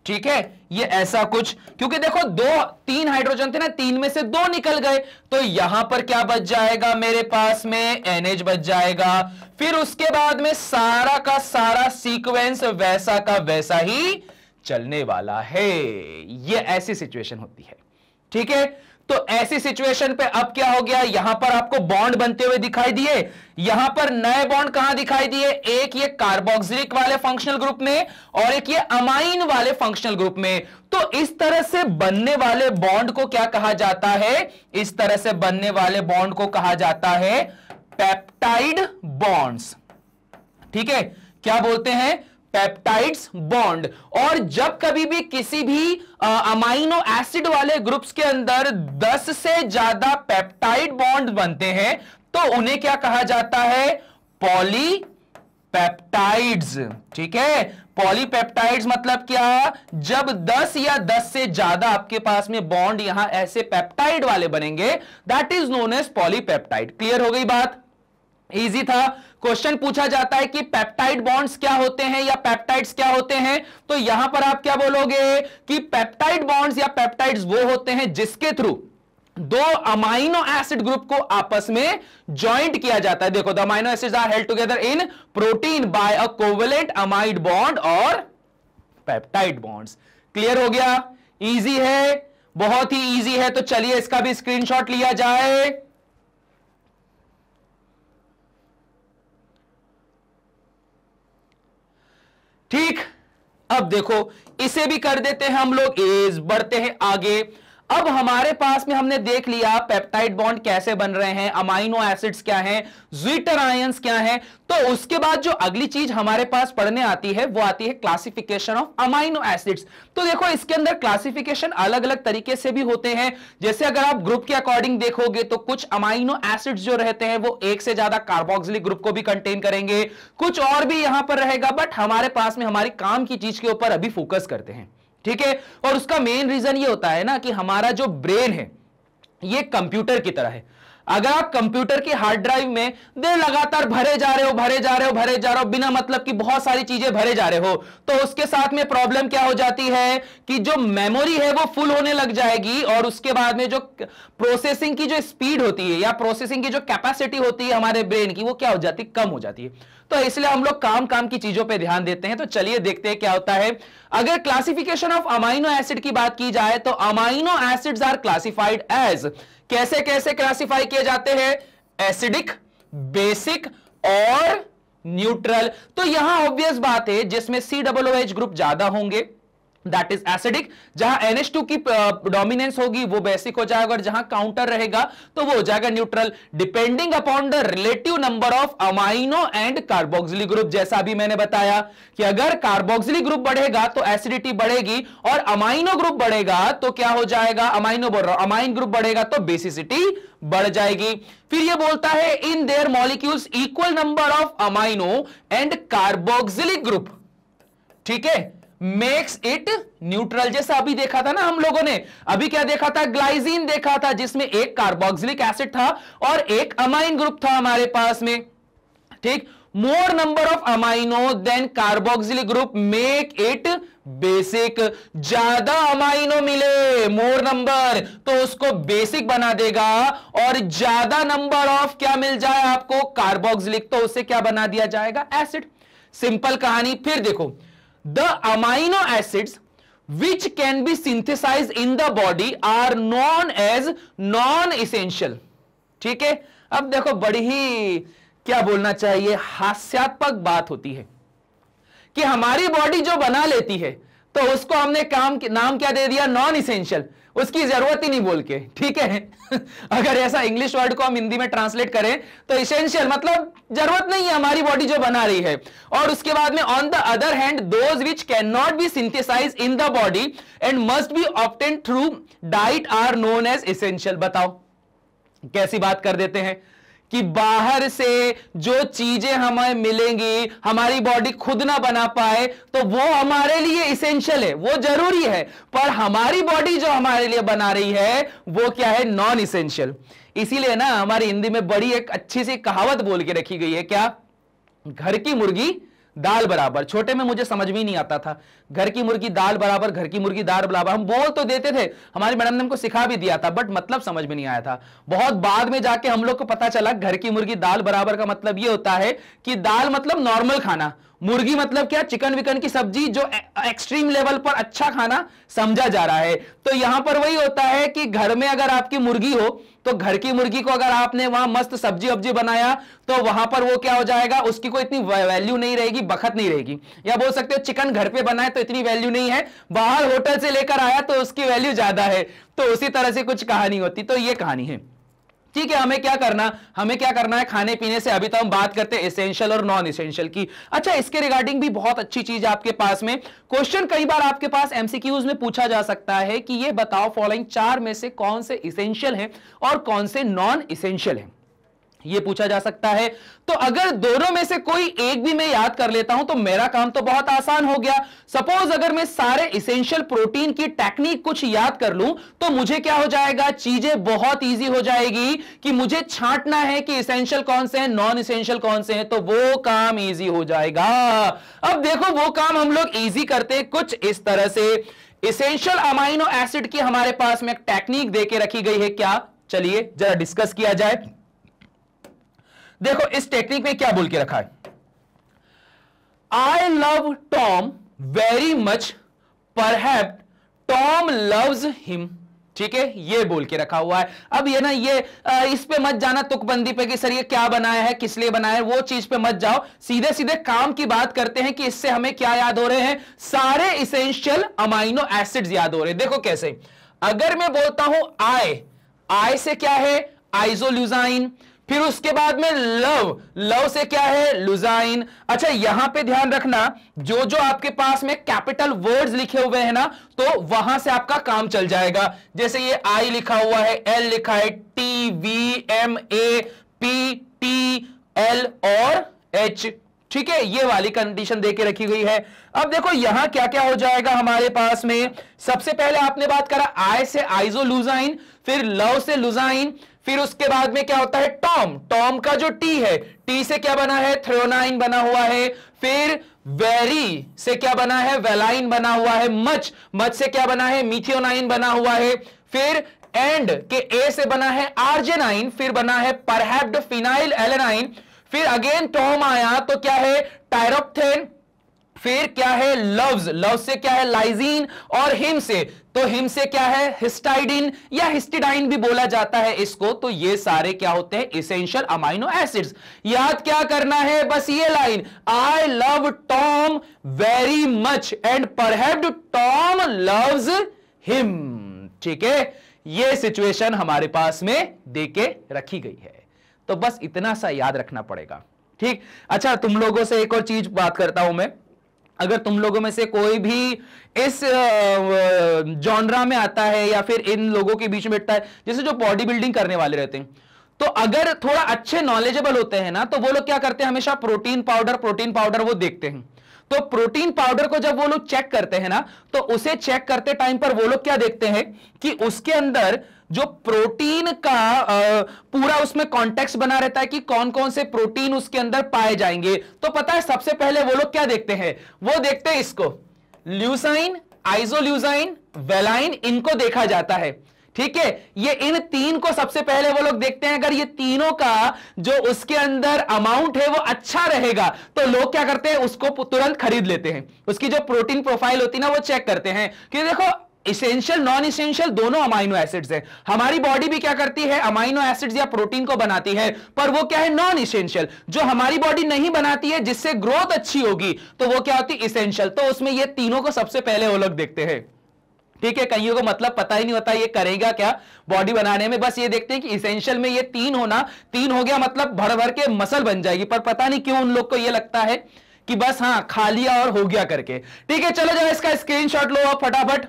Speaker 1: ठीक है, ये ऐसा कुछ, क्योंकि देखो दो तीन हाइड्रोजन थे ना, तीन में से दो निकल गए, तो यहां पर क्या बच जाएगा मेरे पास में, NH बच जाएगा। फिर उसके बाद में सारा का सारा सीक्वेंस वैसा का वैसा ही चलने वाला है। ये ऐसी सिचुएशन होती है, ठीक है। तो ऐसी सिचुएशन पे अब क्या हो गया, यहां पर आपको बॉन्ड बनते हुए दिखाई दिए, यहां पर नए बॉन्ड कहां दिखाई दिए, एक ये कार्बोक्सिलिक वाले फंक्शनल ग्रुप में और एक ये अमाइन वाले फंक्शनल ग्रुप में। तो इस तरह से बनने वाले बॉन्ड को क्या कहा जाता है, इस तरह से बनने वाले बॉन्ड को कहा जाता है पेप्टाइड बॉन्ड्स, ठीक है। क्या बोलते हैं, पेप्टाइड्स बॉन्ड। और जब कभी भी किसी भी अमाइनो एसिड वाले ग्रुप्स के अंदर 10 से ज्यादा पेप्टाइड बॉन्ड बनते हैं तो उन्हें क्या कहा जाता है, पॉलीपेप्टाइड्स, ठीक है। पॉलीपेप्टाइड्स मतलब क्या, जब 10 या 10 से ज्यादा आपके पास में बॉन्ड यहां ऐसे पेप्टाइड वाले बनेंगे, that is known as polypeptide. Clear हो गई बात, इजी था। क्वेश्चन पूछा जाता है कि पेप्टाइड बॉन्ड्स क्या होते हैं या पेप्टाइड्स क्या होते हैं, तो यहां पर आप क्या बोलोगे कि पेप्टाइड बॉन्ड्स या पेप्टाइड्स वो होते हैं जिसके थ्रू दो अमाइनो एसिड ग्रुप को आपस में ज्वाइंट किया जाता है। देखो, the amino acids are held together in protein by a covalent amide bond और पेप्टाइड बॉन्ड्स। क्लियर हो गया, इजी है, बहुत ही इजी है। तो चलिए इसका भी स्क्रीनशॉट लिया जाए। ठीक, अब देखो इसे भी कर देते हैं हम लोग, एज बढ़ते हैं आगे। अब हमारे पास में हमने देख लिया पेप्टाइड बॉन्ड कैसे बन रहे हैं, अमाइनो एसिड्स क्या हैं, ज्विटर आयंस क्या हैं। तो उसके बाद जो अगली चीज हमारे पास पढ़ने आती है वो आती है क्लासिफिकेशन ऑफ अमाइनो एसिड्स। तो देखो इसके अंदर क्लासिफिकेशन अलग अलग तरीके से भी होते हैं। जैसे अगर आप ग्रुप के अकॉर्डिंग देखोगे तो कुछ अमाइनो एसिड्स जो रहते हैं वो एक से ज्यादा कार्बोक्सिलिक ग्रुप को भी कंटेन करेंगे, कुछ और भी यहां पर रहेगा, बट हमारे पास में हमारी काम की चीज के ऊपर अभी फोकस करते हैं, ठीक है। और उसका मेन रीजन ये होता है ना कि हमारा जो ब्रेन है ये कंप्यूटर की तरह है। अगर आप कंप्यूटर की हार्ड ड्राइव में दे लगातार भरे जा रहे हो बिना मतलब की बहुत सारी चीजें भरे जा रहे हो, तो उसके साथ में प्रॉब्लम क्या हो जाती है कि जो मेमोरी है वो फुल होने लग जाएगी और उसके बाद में जो प्रोसेसिंग की जो स्पीड होती है या प्रोसेसिंग की जो कैपेसिटी होती है हमारे ब्रेन की वो क्या हो जाती है, कम हो जाती है। तो इसलिए हम लोग काम की चीजों पे ध्यान देते हैं। तो चलिए देखते हैं क्या होता है। अगर क्लासिफिकेशन ऑफ अमाइनो एसिड की बात की जाए तो amino acids are classified as, कैसे कैसे क्लासिफाई किए जाते हैं, एसिडिक, बेसिक और न्यूट्रल। तो यहां ऑब्वियस बात है जिसमें COOH ग्रुप ज्यादा होंगे दैट इज एसिडिक, जहां NH2 की डोमिनेंस होगी वो बेसिक हो जाएगा और जहां काउंटर रहेगा तो वो हो जाएगा neutral, depending upon the relative number of amino and carboxylic group. जैसा अभी मैंने बताया कि अगर कार्बोक्सिलिक ग्रुप बढ़ेगा तो एसिडिटी बढ़ेगी और अमाइनो ग्रुप बढ़ेगा तो क्या हो जाएगा, अमाइन ग्रुप बढ़ेगा तो बेसिसिटी बढ़ जाएगी। फिर ये बोलता है in their molecules equal number of amino and carboxylic group, ठीक है, मेक्स इट न्यूट्रल। जैसा अभी देखा था ना हम लोगों ने, अभी क्या देखा था, ग्लाइसिन देखा था जिसमें एक कार्बोक्सिलिक एसिड था और एक अमाइन ग्रुप था हमारे पास में, ठीक। More number of amino than carboxylic group make it basic, ज्यादा अमाइनो मिले मोर नंबर तो उसको बेसिक बना देगा और ज्यादा नंबर ऑफ क्या मिल जाए आपको, कार्बोक्सिलिक, तो उसे क्या बना दिया जाएगा, एसिड। सिंपल कहानी। फिर देखो, the amino acids which can be synthesized in the body are known as non-essential, ठीक है। अब देखो बड़ी ही क्या बोलना चाहिए, हास्यास्पद बात होती है कि हमारी बॉडी जो बना लेती है तो उसको हमने नाम क्या दे दिया, नॉन इसेंशियल, उसकी जरूरत ही नहीं बोल के, ठीक है। अगर ऐसा इंग्लिश वर्ड को हम हिंदी में ट्रांसलेट करें तो इसेंशियल मतलब जरूरत नहीं है हमारी बॉडी जो बना रही है। और उसके बाद में on the other hand those which can not be synthesize in the body and must be obtained through diet are known as essential. बताओ कैसी बात कर देते हैं कि बाहर से जो चीजें हमें मिलेंगी हमारी बॉडी खुद ना बना पाए तो वो हमारे लिए इसेंशियल है, वो जरूरी है, पर हमारी बॉडी जो हमारे लिए बना रही है वो क्या है, नॉन इसेंशियल। इसीलिए ना हमारी हिंदी में बड़ी एक अच्छी सी कहावत बोल के रखी गई है, क्या, घर की मुर्गी दाल बराबर, छोटे में मुझे समझ में नहीं आता था, घर की मुर्गी दाल बराबर, घर की मुर्गी दाल बराबर, हम बोल तो देते थे, हमारी मैडम ने हमको सिखा भी दिया था, बट मतलब समझ में नहीं आया था। बहुत बाद में जाके हम लोग को पता चला घर की मुर्गी दाल बराबर का मतलब यह होता है कि दाल मतलब नॉर्मल खाना, मुर्गी मतलब क्या, चिकन विकन की सब्जी, जो एक्सट्रीम लेवल पर अच्छा खाना समझा जा रहा है। तो यहां पर वही होता है कि घर में अगर आपकी मुर्गी हो तो घर की मुर्गी को अगर आपने वहां मस्त सब्जी वब्जी बनाया तो वहां पर वो क्या हो जाएगा, उसकी कोई इतनी वैल्यू नहीं रहेगी, बखत नहीं रहेगी। या बोल सकते हो चिकन घर पे बनाए तो इतनी वैल्यू नहीं है, बाहर होटल से लेकर आया तो उसकी वैल्यू ज्यादा है। तो उसी तरह से कुछ कहानी होती, तो ये कहानी है। ठीक है, हमें क्या करना है खाने पीने से। अभी तो हम बात करते हैं एसेंशियल और नॉन एसेंशियल की। अच्छा, इसके रिगार्डिंग भी बहुत अच्छी चीज है आपके पास में, क्वेश्चन कई बार आपके पास एमसीक्यूज में पूछा जा सकता है कि ये बताओ फॉलोइंग 4 में से कौन से एसेंशियल हैं और कौन से नॉन एसेंशियल हैं, ये पूछा जा सकता है। तो अगर दोनों में से कोई एक भी मैं याद कर लेता हूं तो मेरा काम तो बहुत आसान हो गया। सपोज अगर मैं सारे एसेंशियल प्रोटीन की टेक्निक कुछ याद कर लूं तो मुझे क्या हो जाएगा, चीजें बहुत इजी हो जाएगी कि मुझे छांटना है कि एसेंशियल कौन से हैं, नॉन एसेंशियल कौन से हैं, तो वो काम इजी हो जाएगा। अब देखो वो काम हम लोग इजी करते हैं कुछ इस तरह से। एसेंशियल अमाइनो एसिड की हमारे पास में एक टेक्निक देके रखी गई है, क्या, चलिए जरा डिस्कस किया जाए। देखो इस टेक्निक में क्या बोल के रखा है, I love Tom very much perhaps Tom loves him. ठीक है, ये बोल के रखा हुआ है। अब ये ना, ये इस पे मत जाना तुकबंदी पे कि सर ये क्या बनाया है, किस लिए बनाया है, वो चीज पे मत जाओ, सीधे सीधे काम की बात करते हैं कि इससे हमें क्या याद हो रहे हैं, सारे इसेंशियल अमाइनो एसिड्स याद हो रहे हैं। देखो कैसे, अगर मैं बोलता हूं आई से क्या है, आइसोल्यूजाइन, फिर उसके बाद में लव से क्या है, लुजाइन। अच्छा यहां पे ध्यान रखना, जो जो आपके पास में कैपिटल वर्ड्स लिखे हुए हैं ना, तो वहां से आपका काम चल जाएगा। जैसे ये आई लिखा हुआ है, एल लिखा है, T V M A P T L और एच। ठीक है, ये वाली कंडीशन देके रखी हुई है। अब देखो यहां क्या क्या हो जाएगा हमारे पास में, सबसे पहले आपने बात करा आई से आइसोलुजाइन, फिर लव से लुजाइन, फिर उसके बाद में क्या होता है, टॉम का जो टी है, टी से क्या बना है, थ्रोनाइन बना हुआ है, फिर वेरी से क्या बना है, वेलाइन बना हुआ है, मच से क्या बना है, मिथियोनाइन बना हुआ है, फिर एंड के ए से बना है आर्जेनाइन, फिर बना है परहैप्ड फिनाइल एलेनाइन, फिर अगेन टॉम आया तो क्या है, टायरोप्थेन, फिर क्या है, लव से क्या है, लाइजीन, और हिम से क्या है, हिस्टाइडिन या हिस्टिडाइन भी बोला जाता है इसको। तो ये सारे क्या होते हैं, एसेंशियल अमाइनो एसिड्स। याद क्या करना है, बस ये line, I love Tom very much and perhaps Tom loves him. ठीक है, ये सिचुएशन हमारे पास में देके रखी गई है, तो बस इतना सा याद रखना पड़ेगा। ठीक, अच्छा तुम लोगों से एक और चीज बात करता हूं मैं, अगर तुम लोगों में से कोई भी इस जॉनरा में आता है या फिर इन लोगों के बीच में बैठता है, जैसे जो बॉडी बिल्डिंग करने वाले रहते हैं, तो अगर थोड़ा अच्छे नॉलेजेबल होते हैं ना, तो वो लोग क्या करते हैं, हमेशा प्रोटीन पाउडर वो देखते हैं। तो प्रोटीन पाउडर को जब वो लोग चेक करते हैं ना, तो उसे चेक करते टाइम पर वो लोग क्या देखते हैं कि उसके अंदर जो प्रोटीन का पूरा उसमें कॉन्टेक्स्ट बना रहता है कि कौन कौन से प्रोटीन उसके अंदर पाए जाएंगे। तो पता है सबसे पहले वो लोग क्या देखते हैं, वो देखते हैं इसको, ल्यूसाइन, आइसोल्यूसाइन, वेलाइन, इनको देखा जाता है। ठीक है, ये इन तीन को सबसे पहले वो लोग देखते हैं। अगर ये तीनों का जो उसके अंदर अमाउंट है वो अच्छा रहेगा तो लोग क्या करते हैं, उसको तुरंत खरीद लेते हैं। उसकी जो प्रोटीन प्रोफाइल होती है ना, वो चेक करते हैं कि देखो इसेंशियल नॉन इसेंशियल दोनों अमाइनो एसिड्स है। हमारी बॉडी भी क्या करती है, अमाइनो एसिड्स या प्रोटीन को बनाती है, पर वो क्या है, नॉन इसेंशियल। जो हमारी बॉडी नहीं बनाती है, जिससे ग्रोथ अच्छी होगी, तो वो क्या होती है, इसेंशियल। तो उसमें ये तीनों को सबसे पहले वो लोग देखते हैं। ठीक है, कईयों को मतलब पता ही नहीं होता ये करेगा क्या बॉडी बनाने में, बस ये देखते हैं कि इसेंशियल में ये तीन हो गया मतलब भर भर के मसल बन जाएगी, पर पता नहीं क्यों उन लोग को ये लगता है कि बस हाँ खा लिया और हो गया करके। ठीक है, चलो जरा इसका स्क्रीनशॉट लो आप फटाफट।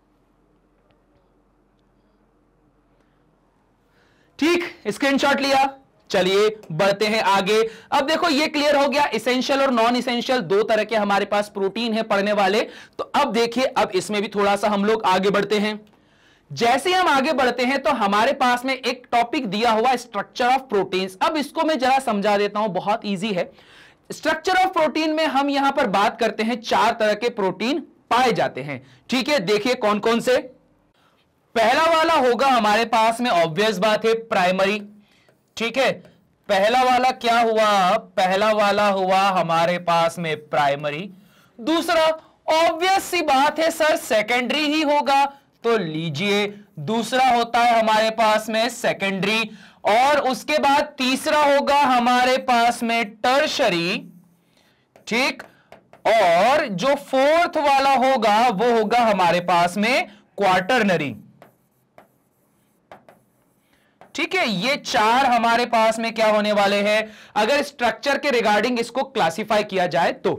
Speaker 1: ठीक, स्क्रीनशॉट लिया, चलिए बढ़ते हैं आगे। अब देखो ये क्लियर हो गया, इसेंशियल और नॉन इसेंशियल दो तरह के हमारे पास प्रोटीन है पढ़ने वाले। तो अब देखिए, अब इसमें भी थोड़ा सा हम लोग आगे बढ़ते हैं। जैसे हम आगे बढ़ते हैं तो हमारे पास में एक टॉपिक दिया हुआ स्ट्रक्चर ऑफ प्रोटीन्स। अब इसको मैं जरा समझा देता हूं, बहुत इजी है। स्ट्रक्चर ऑफ प्रोटीन में हम यहां पर बात करते हैं 4 तरह के प्रोटीन पाए जाते हैं। ठीक है, देखिए कौन कौन से। पहला वाला होगा हमारे पास में, ऑब्वियस बात है, प्राइमरी। ठीक है, पहला वाला क्या हुआ, पहला वाला हुआ हमारे पास में प्राइमरी। दूसरा ऑब्वियस सी बात है सर सेकेंडरी ही होगा, तो लीजिए दूसरा होता है हमारे पास में सेकेंडरी। और उसके बाद तीसरा होगा हमारे पास में टर्शरी। ठीक, और जो फोर्थ वाला होगा वो होगा हमारे पास में क्वार्टरनरी। ठीक है, ये 4 हमारे पास में क्या होने वाले हैं अगर स्ट्रक्चर के रिगार्डिंग इसको क्लासिफाई किया जाए तो।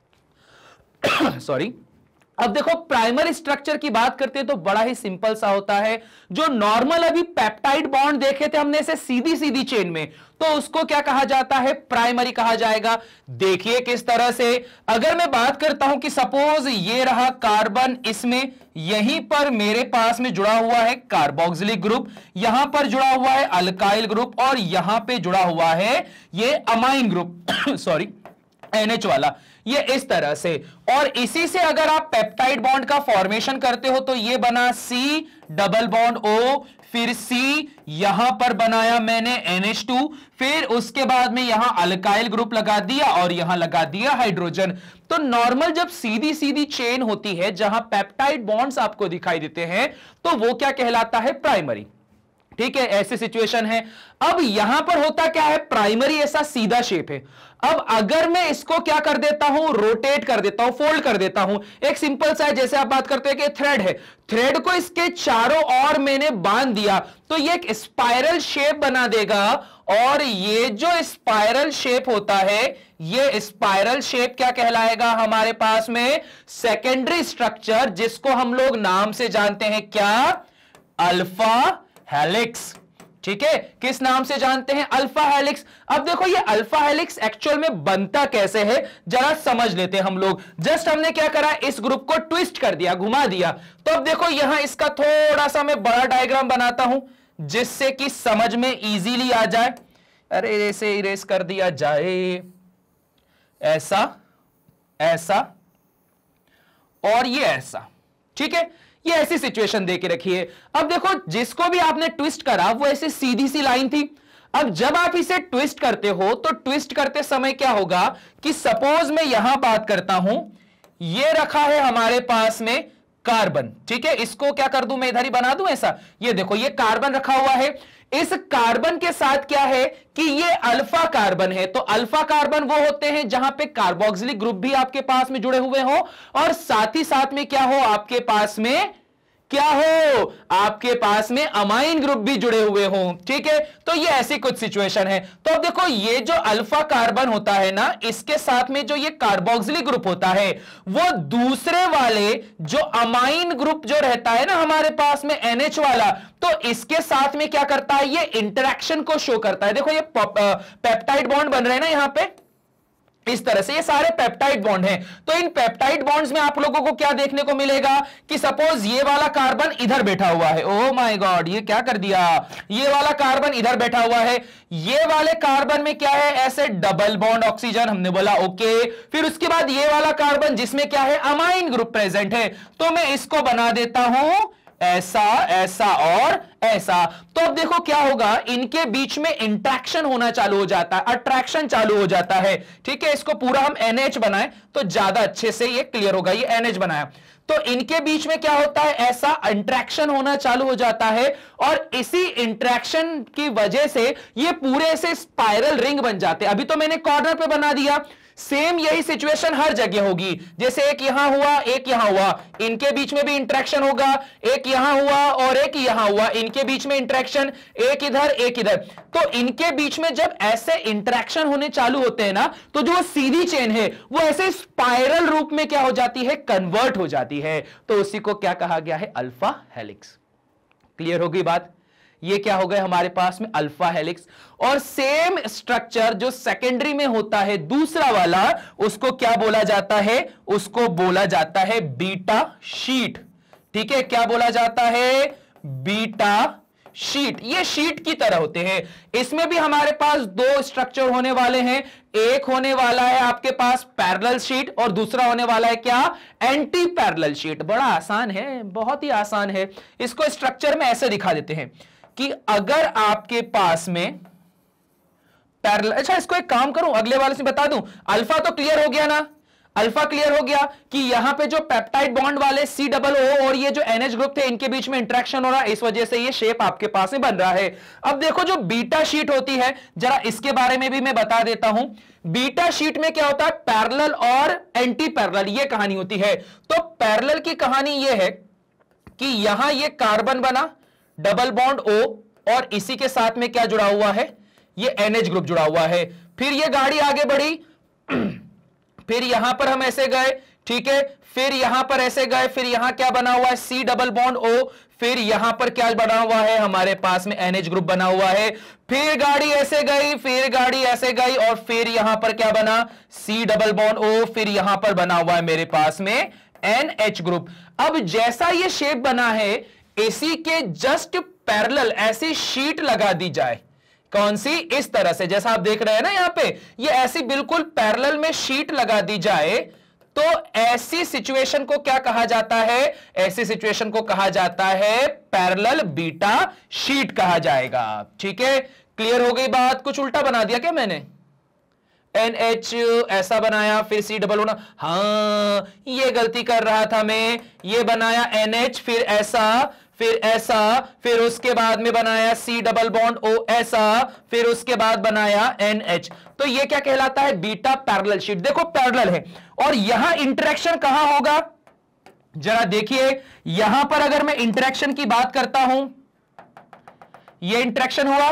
Speaker 1: सॉरी, अब देखो प्राइमरी स्ट्रक्चर की बात करते हैं तो बड़ा ही सिंपल सा होता है। जो नॉर्मल अभी पेप्टाइड बॉन्ड देखे थे हमने इसे सीधी सीधी चेन में, तो उसको क्या कहा जाता है, प्राइमरी कहा जाएगा। देखिए किस तरह से, अगर मैं बात करता हूं कि सपोज ये रहा कार्बन, इसमें यहीं पर मेरे पास में जुड़ा हुआ है कार्बोक्सिलिक ग्रुप, यहां पर जुड़ा हुआ है अल्काइल ग्रुप, और यहां पे जुड़ा हुआ है ये अमाइन ग्रुप सॉरी NH वाला, ये इस तरह से। और इसी से अगर आप पेप्टाइड बॉन्ड का फॉर्मेशन करते हो तो ये बना C डबल बॉन्ड O, फिर C, यहां पर बनाया मैंने NH2, फिर उसके बाद में यहां अल्काइल ग्रुप लगा दिया और यहां लगा दिया हाइड्रोजन। तो नॉर्मल जब सीधी सीधी चेन होती है जहां पेप्टाइड बॉन्ड्स आपको दिखाई देते हैं तो वो क्या कहलाता है, प्राइमरी। ठीक है, ऐसी सिचुएशन है। अब यहां पर होता क्या है, प्राइमरी ऐसा सीधा शेप है। अब अगर मैं इसको क्या कर देता हूं, रोटेट कर देता हूं, फोल्ड कर देता हूं, एक सिंपल सा है, जैसे आप बात करते हैं कि थ्रेड है, थ्रेड को इसके चारों ओर मैंने बांध दिया तो ये एक स्पाइरल शेप बना देगा। और ये जो स्पाइरल शेप होता है, ये स्पाइरल शेप क्या कहलाएगा हमारे पास में, सेकेंडरी स्ट्रक्चर, जिसको हम लोग नाम से जानते हैं क्या, अल्फा हेलिक्स। ठीक है, किस नाम से जानते हैं, अल्फा हेलिक्स। अब देखो ये अल्फा हेलिक्स एक्चुअल में बनता कैसे है जरा समझ लेते हैं हम लोग। जस्ट हमने क्या करा, इस ग्रुप को ट्विस्ट कर दिया, घुमा दिया। तो अब देखो यहां इसका थोड़ा सा मैं बड़ा डायग्राम बनाता हूं जिससे कि समझ में इजीली आ जाए। अरे ऐसे इरेज कर दिया जाए, ऐसा, ऐसा और ये ऐसा। ठीक है, ये ऐसी सिचुएशन देके रखिए। अब देखो जिसको भी आपने ट्विस्ट करा वो ऐसे सीधी सी लाइन थी। अब जब आप इसे ट्विस्ट करते हो तो ट्विस्ट करते समय क्या होगा कि सपोज मैं यहां बात करता हूं, ये रखा है हमारे पास में कार्बन। ठीक है, इसको क्या कर दूं मैं, इधर ही बना दूं ऐसा। ये देखो ये कार्बन रखा हुआ है, इस कार्बन के साथ क्या है कि ये अल्फा कार्बन है। तो अल्फा कार्बन वो होते हैं जहां पे कार्बोक्सिलिक ग्रुप भी आपके पास में जुड़े हुए हो और साथ ही साथ में क्या हो, आपके पास में क्या हो, आपके पास में अमाइन ग्रुप भी जुड़े हुए हो। ठीक है, तो ये ऐसी कुछ सिचुएशन है। तो अब देखो ये जो अल्फा कार्बन होता है ना, इसके साथ में जो ये कार्बोक्सिलिक ग्रुप होता है, वो दूसरे वाले जो अमाइन ग्रुप जो रहता है ना हमारे पास में NH वाला, तो इसके साथ में क्या करता है, ये इंटरेक्शन को शो करता है। देखो ये पेप्टाइड बॉन्ड बन रहे हैं ना यहां पे, इस तरह से ये सारे पेप्टाइड बॉन्ड हैं। तो इन पेप्टाइड बॉन्ड्स में आप लोगों को क्या देखने को मिलेगा कि सपोज ये वाला कार्बन इधर बैठा हुआ है, ओह माय गॉड ये क्या कर दिया, ये वाला कार्बन इधर बैठा हुआ है, ये वाले कार्बन में क्या है, ऐसे डबल बॉन्ड ऑक्सीजन, हमने बोला ओके। फिर उसके बाद ये वाला कार्बन जिसमें क्या है, अमाइन ग्रुप प्रेजेंट है, तो मैं इसको बना देता हूं ऐसा, ऐसा और ऐसा। तो अब देखो क्या होगा, इनके बीच में इंट्रैक्शन होना चालू हो जाता है, अट्रैक्शन चालू हो जाता है। ठीक है, इसको पूरा हम NH बनाए तो ज्यादा अच्छे से ये क्लियर होगा। ये NH बनाया तो इनके बीच में क्या होता है, ऐसा इंट्रैक्शन होना चालू हो जाता है और इसी इंट्रैक्शन की वजह से ये पूरे से स्पाइरल रिंग बन जाते हैं। अभी तो मैंने कॉर्नर पे बना दिया, सेम यही सिचुएशन हर जगह होगी। जैसे एक यहां हुआ, एक यहां हुआ, इनके बीच में भी इंटरेक्शन होगा, एक यहां हुआ और एक यहां हुआ, इनके बीच में इंटरेक्शन, एक इधर एक इधर। तो इनके बीच में जब ऐसे इंटरेक्शन होने चालू होते हैं ना, तो जो सीधी चेन है वो ऐसे स्पाइरल रूप में क्या हो जाती है, कन्वर्ट हो जाती है। तो उसी को क्या कहा गया है, अल्फा हेलिक्स। क्लियर हो गई बात, ये क्या हो गए हमारे पास में अल्फा हेलिक्स। और सेम स्ट्रक्चर जो सेकेंडरी में होता है दूसरा वाला, उसको क्या बोला जाता है, उसको बोला जाता है बीटा शीट। ठीक है, क्या बोला जाता है, बीटा शीट, ये शीट की तरह होते हैं। इसमें भी हमारे पास दो स्ट्रक्चर होने वाले हैं, एक होने वाला है आपके पास पैरेलल शीट और दूसरा होने वाला है क्या, एंटी पैरेलल शीट। बड़ा आसान है, बहुत ही आसान है। इसको स्ट्रक्चर में ऐसे दिखा देते हैं कि अगर आपके पास में पैरेलल, अच्छा इसको एक काम करूं, अगले वाले से बता दूं, अल्फा तो क्लियर हो गया ना, अल्फा क्लियर हो गया कि यहां पे जो पेप्टाइड बॉन्ड वाले COO और ये जो NH ग्रुप थे इनके बीच में इंटरेक्शन हो रहा है, इस वजह से ये शेप आपके पास में बन रहा है। अब देखो जो बीटा शीट होती है, जरा इसके बारे में भी मैं बता देता हूं। बीटा शीट में क्या होता है, पैरेलल और एंटी पैरेलल ये कहानी होती है। तो पैरेलल की कहानी ये है कि यहां ये कार्बन बना, डबल बॉन्ड O, और इसी के साथ में क्या जुड़ा हुआ है, ये NH ग्रुप जुड़ा हुआ है। फिर ये गाड़ी आगे बढ़ी, फिर यहां पर हम ऐसे गए, ठीक है, फिर यहां पर ऐसे गए, फिर यहां क्या बना हुआ है, C डबल बॉन्ड O, फिर यहां पर क्या बना हुआ है, हमारे पास में NH ग्रुप बना हुआ है। फिर गाड़ी ऐसे गई, फिर गाड़ी ऐसे गई, और फिर यहां पर क्या बना, C डबल बॉन्ड O, फिर यहां पर बना हुआ है मेरे पास में NH ग्रुप। अब जैसा ये शेप बना है, इसी के जस्ट पैरेलल ऐसी शीट लगा दी जाए, कौन सी, इस तरह से, जैसा आप देख रहे हैं ना यहां पे, ये ऐसी बिल्कुल पैरेलल में शीट लगा दी जाए, तो ऐसी सिचुएशन को क्या कहा जाता है, ऐसी सिचुएशन को कहा जाता है पैरेलल बीटा शीट कहा जाएगा। ठीक है, क्लियर हो गई बात। कुछ उल्टा बना दिया क्या मैंने, NH ऐसा बनाया, फिर C डबल होना, हाँ ये गलती कर रहा था मैं, ये बनाया NH, फिर ऐसा, फिर ऐसा, फिर उसके बाद में बनाया C डबल बॉन्ड O ऐसा, फिर उसके बाद बनाया NH। तो ये क्या कहलाता है, बीटा पैरेलल शीट। देखो पैरेलल है, और यहां इंटरेक्शन कहां होगा, जरा देखिए, यहां पर अगर मैं इंटरेक्शन की बात करता हूं, ये इंटरेक्शन हुआ,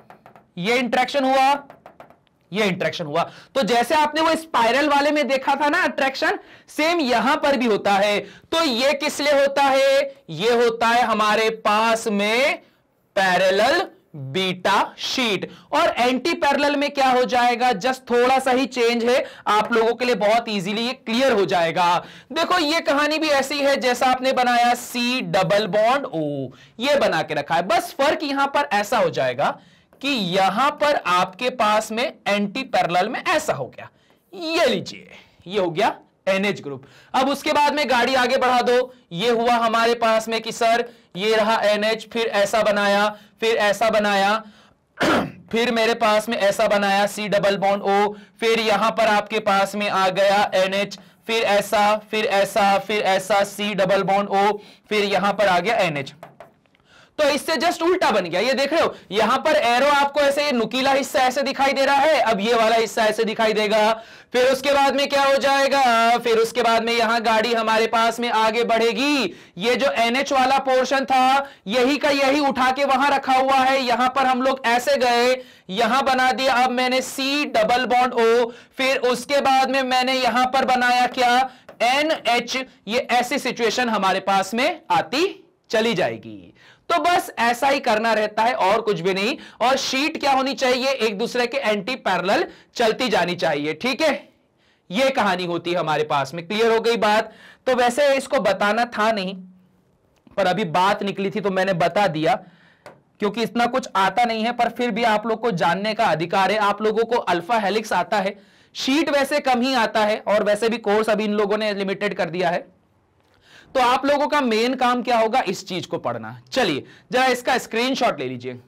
Speaker 1: ये इंटरेक्शन हुआ, ये इंटरेक्शन हुआ, तो जैसे आपने वो स्पाइरल वाले में देखा था ना अट्रैक्शन, सेम यहां पर भी होता है। तो ये किस लिए होता है, ये होता है हमारे पास में पैरेलल बीटा शीट। और एंटी पैरेलल में क्या हो जाएगा, जस्ट थोड़ा सा ही चेंज है, आप लोगों के लिए बहुत इजीली ये क्लियर हो जाएगा। देखो ये कहानी भी ऐसी है जैसा आपने बनाया C डबल बॉन्ड O, ये बना के रखा है, बस फर्क यहां पर ऐसा हो जाएगा कि यहां पर आपके पास में एंटी पैरेलल में ऐसा हो गया, ये लीजिए, ये हो गया NH ग्रुप। अब उसके बाद में गाड़ी आगे बढ़ा दो, ये हुआ हमारे पास में कि सर ये रहा NH, फिर ऐसा बनाया, फिर ऐसा बनाया, फिर मेरे पास में ऐसा बनाया C डबल बॉन्ड O, फिर यहां पर आपके पास में आ गया NH, फिर ऐसा, फिर ऐसा, फिर ऐसा, C डबल बॉन्ड O, फिर यहां पर आ गया NH। तो इससे जस्ट उल्टा बन गया, ये देख रहे हो, यहां पर एरो आपको ऐसे नुकीला हिस्सा ऐसे दिखाई दे रहा है, अब ये वाला हिस्सा ऐसे दिखाई देगा। फिर उसके बाद में क्या हो जाएगा, फिर उसके बाद में यहां गाड़ी हमारे पास में आगे बढ़ेगी, ये जो NH वाला पोर्शन था यही का यही उठा के वहां रखा हुआ है, यहां पर हम लोग ऐसे गए, यहां बना दिया, अब मैंने C डबल बॉन्ड O, फिर उसके बाद में मैंने यहां पर बनाया क्या, NH। ये ऐसी सिचुएशन हमारे पास में आती चली जाएगी। तो बस ऐसा ही करना रहता है और कुछ भी नहीं। और शीट क्या होनी चाहिए, एक दूसरे के एंटी पैरेलल चलती जानी चाहिए। ठीक है, यह कहानी होती है हमारे पास में। क्लियर हो गई बात। तो वैसे इसको बताना था नहीं, पर अभी बात निकली थी तो मैंने बता दिया, क्योंकि इतना कुछ आता नहीं है, पर फिर भी आप लोग को जानने का अधिकार है। आप लोगों को अल्फा हेलिक्स आता है, शीट वैसे कम ही आता है, और वैसे भी कोर्स अभी इन लोगों ने लिमिटेड कर दिया है। तो आप लोगों का मेन काम क्या होगा, इस चीज को पढ़ना। चलिए जरा इसका स्क्रीनशॉट ले लीजिए।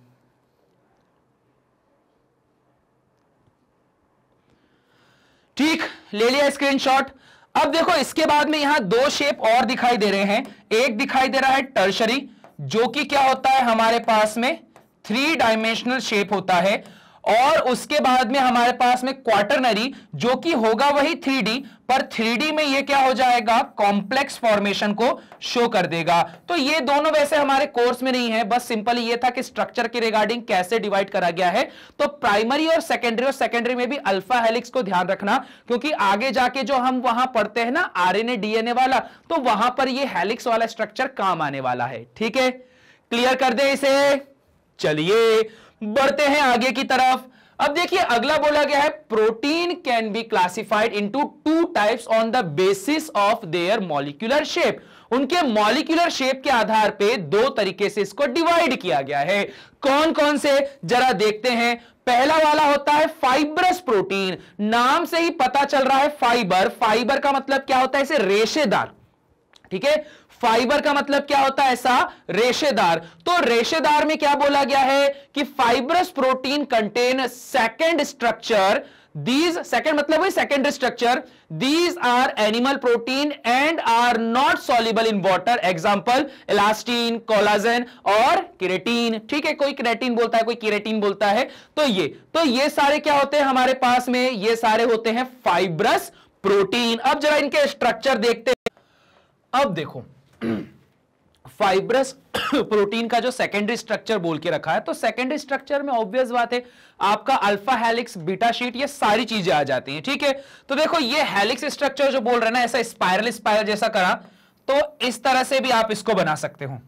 Speaker 1: ठीक, ले लिया स्क्रीनशॉट। अब देखो इसके बाद में यहां दो शेप और दिखाई दे रहे हैं। एक दिखाई दे रहा है टर्शरी, जो कि क्या होता है हमारे पास में 3 डायमेंशनल शेप होता है, और उसके बाद में हमारे पास में क्वार्टरनरी, जो कि होगा वही 3D, पर 3D में ये क्या हो जाएगा, कॉम्प्लेक्स फॉर्मेशन को शो कर देगा। तो ये दोनों वैसे हमारे कोर्स में नहीं है, बस सिंपल ये था कि स्ट्रक्चर के रिगार्डिंग कैसे डिवाइड करा गया है। तो प्राइमरी और सेकेंडरी में भी अल्फा हेलिक्स को ध्यान रखना, क्योंकि आगे जाके जो हम वहां पढ़ते हैं ना RNA DNA वाला, तो वहां पर ये हेलिक्स वाला स्ट्रक्चर काम आने वाला है। ठीक है, क्लियर कर दे इसे। चलिए बढ़ते हैं आगे की तरफ। अब देखिए अगला बोला गया है protein can be classified into two types on the basis of their molecular shape. उनके मॉलिक्यूलर शेप के आधार पे दो तरीके से इसको डिवाइड किया गया है। कौन कौन से जरा देखते हैं। पहला वाला होता है फाइब्रस प्रोटीन। नाम से ही पता चल रहा है फाइबर, फाइबर का मतलब क्या होता है, इसे रेशेदार। ठीक है, फाइबर का मतलब क्या होता है, ऐसा रेशेदार। तो रेशेदार में क्या बोला गया है कि fibrous protein contain second structure, these second मतलब वही secondary structure, these are animal protein and are not soluble in water. Example elastin, collagen और केराटिन। ठीक है, कोई केराटिन बोलता है, कोई केराटिन बोलता है। तो ये सारे क्या होते हैं हमारे पास में, ये सारे होते हैं फाइब्रस प्रोटीन। अब जरा इनके स्ट्रक्चर देखते हैं। अब देखो फाइब्रस प्रोटीन का जो सेकेंडरी स्ट्रक्चर बोल के रखा है, तो सेकेंडरी स्ट्रक्चर में ऑब्वियस बात है आपका अल्फा हेलिक्स, बीटा शीट, ये सारी चीजें आ जाती हैं। ठीक है, तो देखो ये हेलिक्स स्ट्रक्चर जो बोल रहे हैं ना, ऐसा स्पाइरल स्पाइरल जैसा करा, तो इस तरह से भी आप इसको बना सकते हो।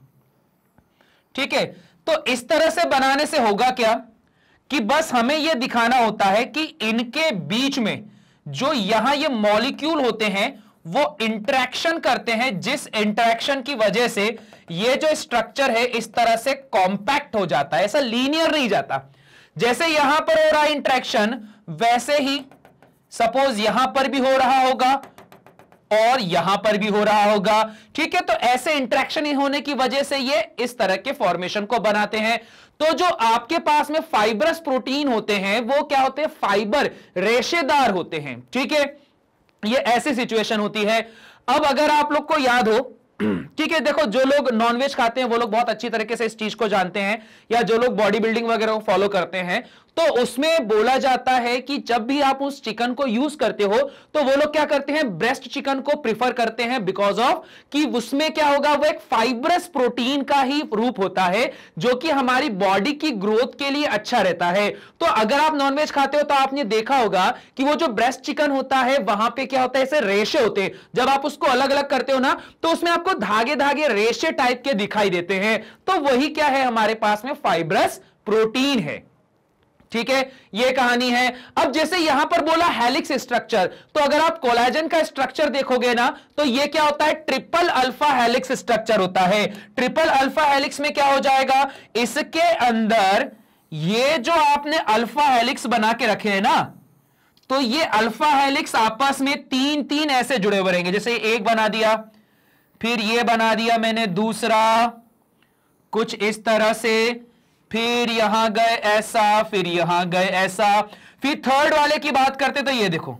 Speaker 1: ठीक है, तो इस तरह से बनाने से होगा क्या कि बस हमें यह दिखाना होता है कि इनके बीच में जो यहां ये मॉलिक्यूल होते हैं वो इंटरेक्शन करते हैं, जिस इंटरेक्शन की वजह से ये जो स्ट्रक्चर है इस तरह से कॉम्पैक्ट हो जाता है, ऐसा लीनियर नहीं जाता। जैसे यहां पर हो रहा है इंटरेक्शन, वैसे ही सपोज यहां पर भी हो रहा होगा और यहां पर भी हो रहा होगा। ठीक है, तो ऐसे इंटरेक्शन होने की वजह से ये इस तरह के फॉर्मेशन को बनाते हैं। तो जो आपके पास में फाइब्रस प्रोटीन होते हैं वो क्या होते हैं, फाइबर रेशेदार होते हैं। ठीक है, ये ऐसी सिचुएशन होती है। अब अगर आप लोग को याद हो, ठीक है, देखो जो लोग नॉनवेज खाते हैं वो लोग बहुत अच्छी तरीके से इस चीज को जानते हैं, या जो लोग बॉडी बिल्डिंग वगैरह को फॉलो करते हैं, तो उसमें बोला जाता है कि जब भी आप उस चिकन को यूज करते हो तो वो लोग क्या करते हैं, ब्रेस्ट चिकन को प्रिफर करते हैं, बिकॉज ऑफ कि उसमें क्या होगा, वो एक फाइब्रस प्रोटीन का ही रूप होता है जो कि हमारी बॉडी की ग्रोथ के लिए अच्छा रहता है। तो अगर आप नॉनवेज खाते हो तो आपने देखा होगा कि वो जो ब्रेस्ट चिकन होता है वहां पे क्या होता है, ऐसे रेशे होते हैं। जब आप उसको अलग अलग करते हो ना, तो उसमें आपको धागे धागे रेशे टाइप के दिखाई देते हैं। तो वही क्या है, हमारे पास में फाइब्रस प्रोटीन है। ठीक है, ये कहानी है। अब जैसे यहां पर बोला हेलिक्स स्ट्रक्चर, तो अगर आप कोलाजन का स्ट्रक्चर देखोगे ना, तो ये क्या होता है, ट्रिपल अल्फा हेलिक्स स्ट्रक्चर होता है। ट्रिपल अल्फा हेलिक्स में क्या हो जाएगा, इसके अंदर ये जो आपने अल्फा हेलिक्स बना के रखे हैं ना, तो ये अल्फा हेलिक्स आपस में तीन तीन ऐसे जुड़े हुए रहेंगे। जैसे एक बना दिया, फिर ये बना दिया मैंने दूसरा, कुछ इस तरह से, फिर यहां गए ऐसा, फिर यहां गए ऐसा, फिर थर्ड वाले की बात करते तो ये देखो,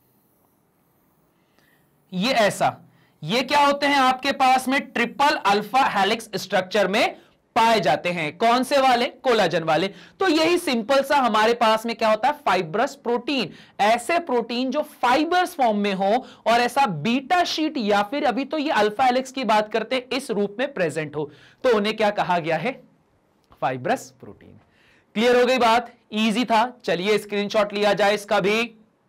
Speaker 1: ये ऐसा। ये क्या होते हैं आपके पास में, ट्रिपल अल्फा हेलिक्स स्ट्रक्चर में पाए जाते हैं। कौन से वाले, कोलाजन वाले। तो यही सिंपल सा हमारे पास में क्या होता है, फाइब्रस प्रोटीन। ऐसे प्रोटीन जो फाइबर्स फॉर्म में हो और ऐसा बीटा शीट या फिर अभी तो ये अल्फा हेलिक्स की बात करते हैं, इस रूप में प्रेजेंट हो, तो उन्हें क्या कहा गया है, फाइब्रस प्रोटीन। क्लियर हो गई बात, इजी था। चलिए स्क्रीनशॉट लिया जाए इसका भी।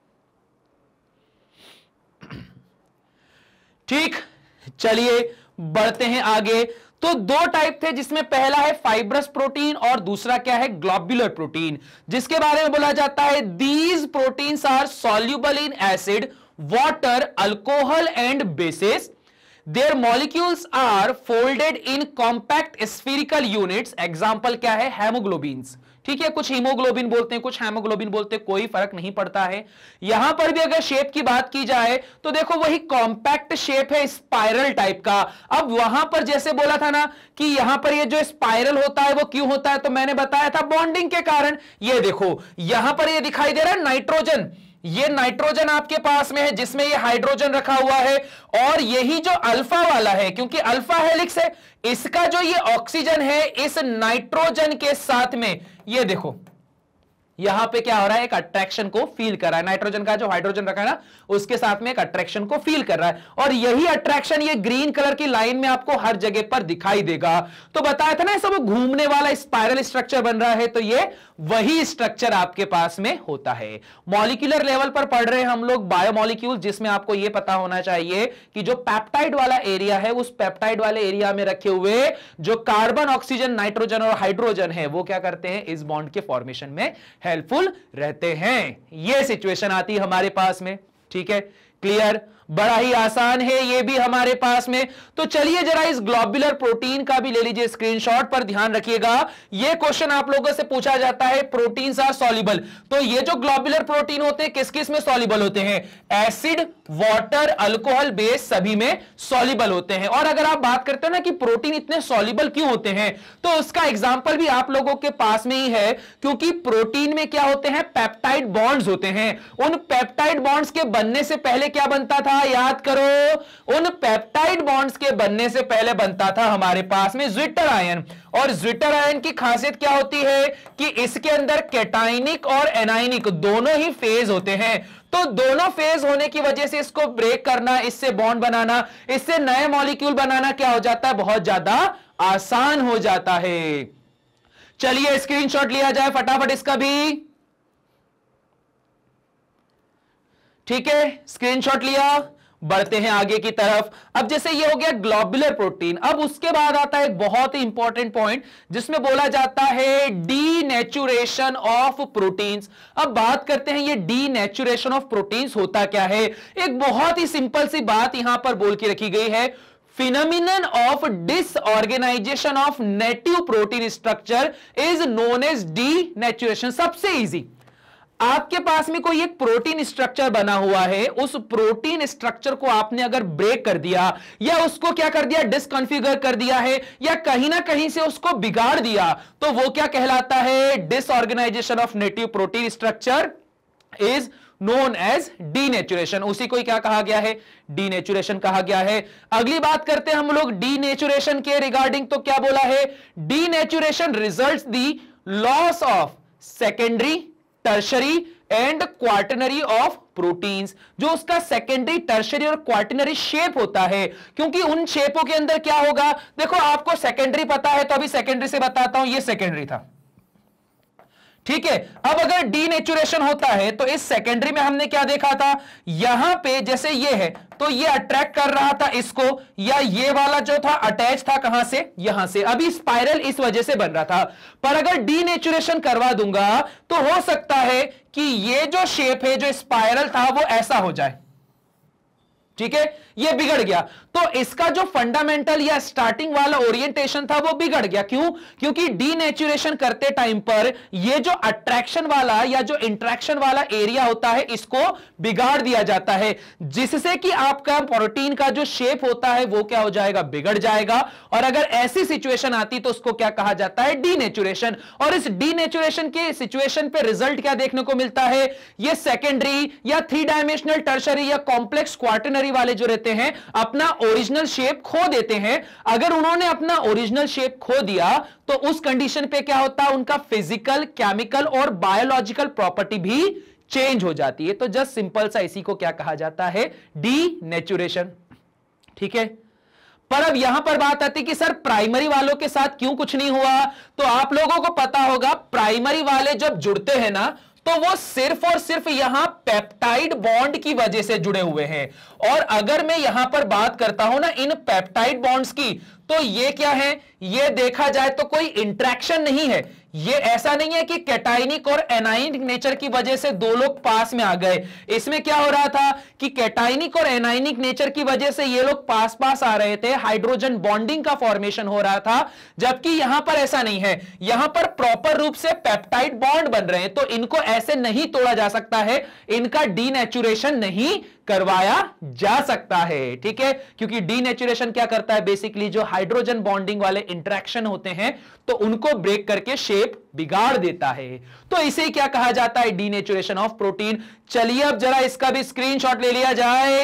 Speaker 1: ठीक, चलिए बढ़ते हैं आगे। तो दो टाइप थे, जिसमें पहला है फाइब्रस प्रोटीन और दूसरा क्या है, ग्लोब्युलर प्रोटीन, जिसके बारे में बोला जाता है these proteins are soluble in acid, water, alcohol and bases. Their molecules are folded in compact spherical units. Example क्या है, हेमोग्लोबिन्स। ठीक है, कुछ हीमोग्लोबिन बोलते हैं, कुछ हेमोग्लोबिन बोलते हैं, कोई फर्क नहीं पड़ता है। यहां पर भी अगर शेप की बात की जाए तो देखो वही कॉम्पैक्ट शेप है, स्पाइरल टाइप का। अब वहां पर जैसे बोला था ना कि यहां पर ये जो स्पाइरल होता है वो क्यों होता है, तो मैंने बताया था बॉन्डिंग के कारण। ये देखो यहां पर ये दिखाई दे रहा है नाइट्रोजन, ये नाइट्रोजन आपके पास में है जिसमें ये हाइड्रोजन रखा हुआ है, और यही जो अल्फा वाला है, क्योंकि अल्फा हेलिक्स है, इसका जो ये ऑक्सीजन है इस नाइट्रोजन के साथ में, ये देखो यहां पे क्या हो रहा है, एक अट्रैक्शन को फील कर रहा है। नाइट्रोजन का जो हाइड्रोजन रखा है ना, उसके साथ में एक अट्रैक्शन को फील कर रहा है, और यही अट्रैक्शन ये ग्रीन कलर की लाइन में आपको हर जगह पर दिखाई देगा। तो बताया था ना, सब घूमने वाला स्पाइरल स्ट्रक्चर बन रहा है, तो ये वही स्ट्रक्चर आपके पास में होता है। मॉलिक्यूलर लेवल पर पढ़ रहे हैं हम लोग बायोमॉलिक्यूल, जिसमें आपको यह पता होना चाहिए कि जो पेप्टाइड वाला एरिया है, उस पेप्टाइड वाले एरिया में रखे हुए जो कार्बन, ऑक्सीजन, नाइट्रोजन और हाइड्रोजन है, वो क्या करते हैं, इस बॉन्ड के फॉर्मेशन में हेल्पफुल रहते हैं। यह सिचुएशन आती है हमारे पास में। ठीक है, क्लियर, बड़ा ही आसान है ये भी हमारे पास में। तो चलिए जरा इस ग्लोबुलर प्रोटीन का भी ले लीजिए स्क्रीनशॉट, पर ध्यान रखिएगा ये क्वेश्चन आप लोगों से पूछा जाता है, प्रोटीन्स आर सॉल्युबल। तो ये जो ग्लोबुलर प्रोटीन होते हैं किस किस में सॉल्युबल होते हैं? एसिड, वाटर, अल्कोहल, बेस सभी में सॉल्युबल होते हैं। और अगर आप बात करते हो ना कि प्रोटीन इतने सॉल्युबल क्यों होते हैं, तो उसका एग्जांपल भी आप लोगों के पास में ही है, क्योंकि प्रोटीन में क्या होते हैं? पेप्टाइड बॉन्ड्स होते हैं। उन पेप्टाइड बॉन्ड्स के बनने से पहले क्या बनता था? याद करो, उन पेप्टाइड बॉन्ड्स के बनने से पहले बनता था हमारे पास में ज्विटर आयन। और ज्विटर आयन की खासियत क्या होती है कि इसके अंदर कैटाइनिक और एनाइनिक दोनों ही फेज होते हैं। तो दोनों फेज होने की वजह से इसको ब्रेक करना, इससे बॉन्ड बनाना, इससे नए मॉलिक्यूल बनाना क्या हो जाता है? बहुत ज्यादा आसान हो जाता है। चलिए स्क्रीनशॉट लिया जाए फटाफट इसका भी। ठीक है, स्क्रीनशॉट लिया, बढ़ते हैं आगे की तरफ। अब जैसे ये हो गया ग्लोबुलर प्रोटीन, अब उसके बाद आता है एक बहुत ही इंपॉर्टेंट पॉइंट जिसमें बोला जाता है डीनेचुरेशन ऑफ प्रोटीन्स। अब बात करते हैं ये डीनेचुरेशन ऑफ प्रोटीन्स होता क्या है। एक बहुत ही सिंपल सी बात यहां पर बोल के रखी गई है, phenomenon of disorganization of native protein structure is known as denaturation। सबसे इजी, आपके पास में कोई एक प्रोटीन स्ट्रक्चर बना हुआ है, उस प्रोटीन स्ट्रक्चर को आपने अगर ब्रेक कर दिया या उसको क्या कर दिया? डिसकॉन्फ़िगर कर दिया है, या कहीं ना कहीं से उसको बिगाड़ दिया, तो वो क्या कहलाता है? Disorganisation of native protein structure is known as denaturation. उसी को क्या कहा गया है? डीनेचुरेशन कहा गया है। अगली बात करते हैं हम लोग डीनेचुरेशन के रिगार्डिंग, तो क्या बोला है? Denaturation results the loss of secondary, tertiary and quaternary of proteins. जो उसका सेकेंडरी, टर्शरी और क्वार्टनरी शेप होता है, क्योंकि उन शेपों के अंदर क्या होगा? देखो आपको सेकेंडरी पता है तो अभी सेकेंडरी से बताता हूं, ये सेकेंडरी था। ठीक है, अब अगर डीनेचुरेशन होता है तो इस सेकेंडरी में हमने क्या देखा था? यहां पे जैसे ये है तो ये अट्रैक्ट कर रहा था इसको, या ये वाला जो था अटैच था कहां से? यहां से। अभी स्पाइरल इस वजह से बन रहा था, पर अगर डीनेचुरेशन करवा दूंगा तो हो सकता है कि ये जो शेप है, जो स्पाइरल था, वो ऐसा हो जाए। ठीक है, ये बिगड़ गया, तो इसका जो फंडामेंटल या स्टार्टिंग वाला ओरिएंटेशन था वो बिगड़ गया। क्यों? क्योंकि डीनेचुरेशन करते टाइम पर ये जो अट्रैक्शन वाला या जो इंट्रैक्शन वाला एरिया होता है इसको बिगाड़ दिया जाता है, जिससे कि आपका प्रोटीन का जो शेप होता है वो क्या हो जाएगा? बिगड़ जाएगा। और अगर ऐसी सिचुएशन आती तो उसको क्या कहा जाता है? डीनेचुरेशन। और इस डीनेचुरेशन के सिचुएशन पे रिजल्ट क्या देखने को मिलता है? ये सेकेंडरी या 3 डायमेंशनल, टर्शरी या कॉम्प्लेक्स क्वार्टनरी वाले जो रहते हैं अपना ओरिजिनल शेप खो देते हैं। अगर उन्होंने अपना ओरिजिनल शेप खो दिया तो उस कंडीशन पे क्या होता है? उनका फिजिकल, केमिकल और बायोलॉजिकल प्रॉपर्टी भी चेंज हो जाती है। तो जस्ट सिंपल सा इसी को क्या कहा जाता है? डीनेचुरेशन। ठीक है, पर अब यहां पर बात आती कि सर प्राइमरी वालों के साथ क्यों कुछ नहीं हुआ? तो आप लोगों को पता होगा प्राइमरी वाले जब जुड़ते हैं ना तो वो सिर्फ और सिर्फ यहां पेप्टाइड बॉन्ड की वजह से जुड़े हुए हैं। और अगर मैं यहां पर बात करता हूं ना इन पेप्टाइड बॉन्ड्स की, तो ये क्या है? ये देखा जाए तो कोई इंट्रैक्शन नहीं है। ये ऐसा नहीं है कि कैटाइनिक और एनाइनिक नेचर की वजह से दो लोग पास में आ गए। इसमें क्या हो रहा था कि कैटाइनिक और एनाइनिक नेचर की वजह से ये लोग पास पास आ रहे थे, हाइड्रोजन बॉन्डिंग का फॉर्मेशन हो रहा था, जबकि यहां पर ऐसा नहीं है। यहां पर प्रॉपर रूप से पेप्टाइड बॉन्ड बन रहे हैं, तो इनको ऐसे नहीं तोड़ा जा सकता है, इनका डीनेचुरेशन नहीं करवाया जा सकता है। ठीक है, क्योंकि डीनेचुरेशन क्या करता है? बेसिकली जो हाइड्रोजन बॉन्डिंग वाले इंटरेक्शन होते हैं तो उनको ब्रेक करके शेप बिगाड़ देता है। तो इसे क्या कहा जाता है? Denaturation of protein. चलिए अब जरा इसका भी स्क्रीनशॉट ले लिया जाए।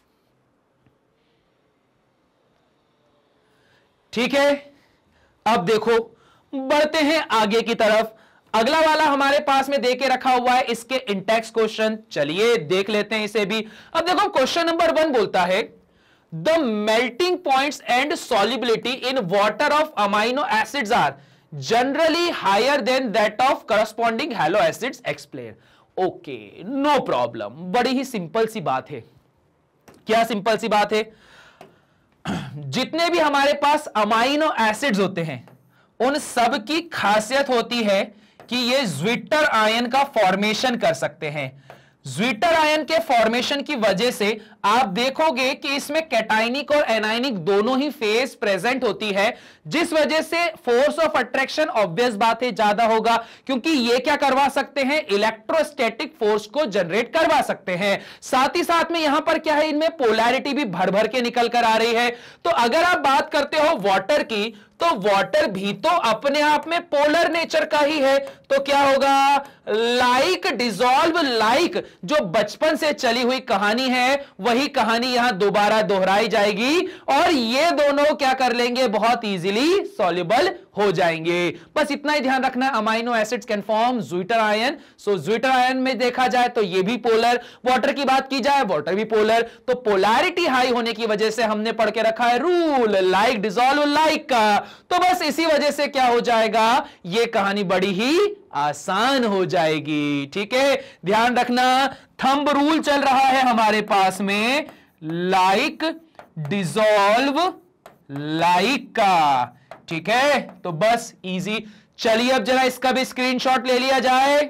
Speaker 1: ठीक है, अब देखो बढ़ते हैं आगे की तरफ। अगला वाला हमारे पास में देके रखा हुआ है इसके इंटेक्स क्वेश्चन, चलिए देख लेते हैं इसे भी। अब देखो क्वेश्चन नंबर 1 बोलता है the melting points and solubility in water of amino acids are generally higher than that of corresponding halo acids, explain. Okay, no problem, बड़ी ही सिंपल सी बात है। क्या सिंपल सी बात है? जितने भी हमारे पास अमाइनो एसिड्स होते हैं उन सब की खासियत होती है कि ये ज्विटर आयन का फॉर्मेशन कर सकते हैं। ज्विटर आयन के फॉर्मेशन की वजह से आप देखोगे कि इसमें कैटाइनिक और एनाइनिक दोनों ही फेज प्रेजेंट होती है, जिस वजह से फोर्स ऑफ अट्रैक्शन ऑब्वियस बात है ज्यादा होगा, क्योंकि ये क्या करवा सकते हैं, इलेक्ट्रोस्टैटिक फोर्स को जनरेट करवा सकते हैं। साथ ही साथ में यहां पर क्या है, इनमें पोलैरिटी भी भर भर के निकल कर आ रही है। तो अगर आप बात करते हो वाटर की, तो वाटर भी तो अपने आप में पोलर नेचर का ही है, तो क्या होगा, लाइक डिसॉल्व लाइक, जो बचपन से चली हुई कहानी है वही कहानी यहां दोबारा दोहराई जाएगी और ये दोनों क्या कर लेंगे, बहुत इजीली सॉल्युबल हो जाएंगे। बस इतना ही ध्यान रखना, amino acids can form zwitter ion. So zwitter ion में देखा जाए तो ये भी पोलर, वाटर की बात की जाए वाटर भी पोलर, तो पोलैरिटी हाई होने की वजह से हमने पढ़ के रखा है रूल लाइक डिसॉल्व लाइक का। तो बस इसी वजह से क्या हो जाएगा, ये कहानी बड़ी ही आसान हो जाएगी। ठीक है, ध्यान रखना, थंब रूल चल रहा है हमारे पास में, लाइक डिसॉल्व लाइक का। ठीक है, तो बस इजी। चलिए अब जरा इसका भी स्क्रीनशॉट ले लिया जाए।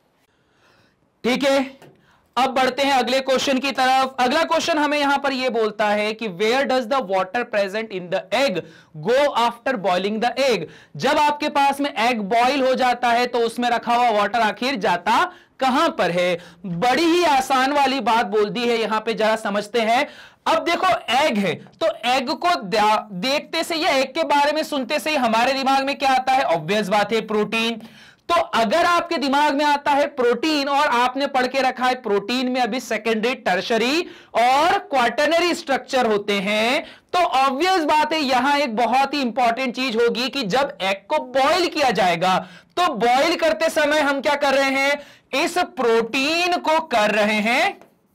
Speaker 1: ठीक है, अब बढ़ते हैं अगले क्वेश्चन की तरफ। अगला क्वेश्चन हमें यहां पर यह बोलता है कि where does the water present in the egg go after boiling the egg. जब आपके पास में एग बॉईल हो जाता है तो उसमें रखा हुआ वाटर आखिर जाता कहां पर है। बड़ी ही आसान वाली बात बोल दी है यहां पे, जरा समझते हैं। अब देखो एग है, तो एग को देखते से या एग के बारे में सुनते से ही हमारे दिमाग में क्या आता है, ऑब्वियस बात है प्रोटीन। तो अगर आपके दिमाग में आता है प्रोटीन और आपने पढ़ के रखा है प्रोटीन में अभी सेकेंडरी, टर्शरी और क्वाटरनरी स्ट्रक्चर होते हैं, तो ऑब्वियस बात है यहां एक बहुत ही इंपॉर्टेंट चीज होगी कि जब एग को बॉईल किया जाएगा तो बॉईल करते समय हम क्या कर रहे हैं, इस प्रोटीन को कर रहे हैं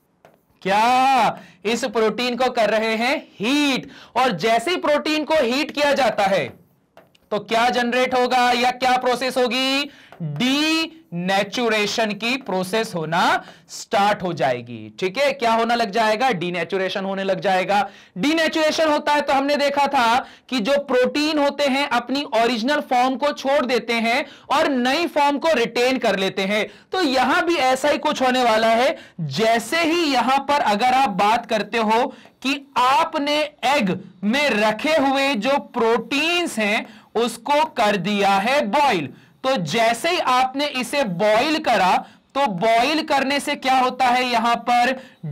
Speaker 1: क्या, इस प्रोटीन को कर रहे हैं हीट। और जैसे ही प्रोटीन को हीट किया जाता है तो क्या जनरेट होगा या क्या प्रोसेस होगी, डीनेचुरेशन की प्रोसेस होना स्टार्ट हो जाएगी। ठीक है, क्या होना लग जाएगा, डीनेचुरेशन होने लग जाएगा। डीनेचुरेशन होता है तो हमने देखा था कि जो प्रोटीन होते हैं अपनी ओरिजिनल फॉर्म को छोड़ देते हैं और नई फॉर्म को रिटेन कर लेते हैं। तो यहां भी ऐसा ही कुछ होने वाला है। जैसे ही यहां पर अगर आप बात करते हो कि आपने एग में रखे हुए जो प्रोटीन्स हैं उसको कर दिया है बॉईल, तो जैसे ही आपने इसे बॉईल करा तो बॉईल करने से क्या होता है यहां पर,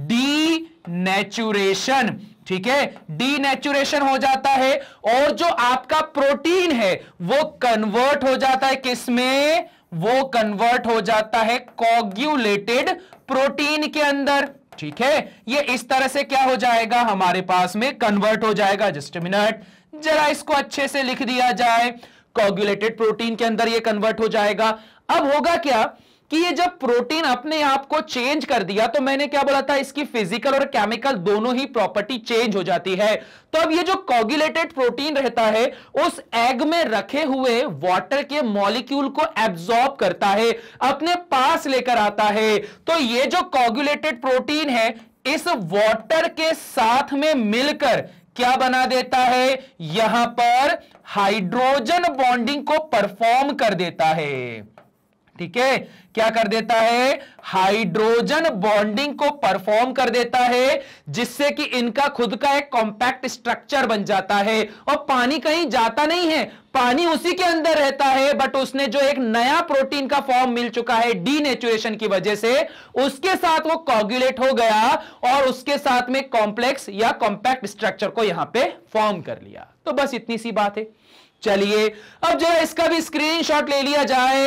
Speaker 1: डीनेचुरेशन। ठीक है, डीनेचुरेशन हो जाता है और जो आपका प्रोटीन है वो कन्वर्ट हो जाता है किसमें, वो कन्वर्ट हो जाता है कोगुलेटेड प्रोटीन के अंदर। ठीक है, ये इस तरह से क्या हो जाएगा, हमारे पास में कन्वर्ट हो जाएगा। जस्ट मिनट, जरा इसको अच्छे से लिख दिया जाए, कोगुलेटेड प्रोटीन के अंदर ये कन्वर्ट हो जाएगा। अब होगा क्या कि ये जब प्रोटीन अपने आप को चेंज कर दिया, तो मैंने क्या बोला था, इसकी फिजिकल और केमिकल दोनों ही प्रॉपर्टी चेंज हो जाती है। तो अब ये जो कोगुलेटेड प्रोटीन रहता है उस एग में रखे हुए वाटर के मॉलिक्यूल को एब्जॉर्ब करता है, अपने पास लेकर आता है। तो ये जो कोगुलेटेड प्रोटीन है इस वाटर के साथ में मिलकर क्या बना देता है, यहां पर हाइड्रोजन बॉन्डिंग को परफॉर्म कर देता है। ठीक है, क्या कर देता है, हाइड्रोजन बॉन्डिंग को परफॉर्म कर देता है, जिससे कि इनका खुद का एक कॉम्पैक्ट स्ट्रक्चर बन जाता है। और पानी कहीं जाता नहीं है, पानी उसी के अंदर रहता है, बट उसने जो एक नया प्रोटीन का फॉर्म मिल चुका है डीनेचुरेशन की वजह से, उसके साथ वो कोगुलेट हो गया और उसके साथ में कॉम्प्लेक्स या कॉम्पैक्ट स्ट्रक्चर को यहां पे फॉर्म कर लिया। तो बस इतनी सी बात है। चलिए अब जरा इसका भी स्क्रीनशॉट ले लिया जाए।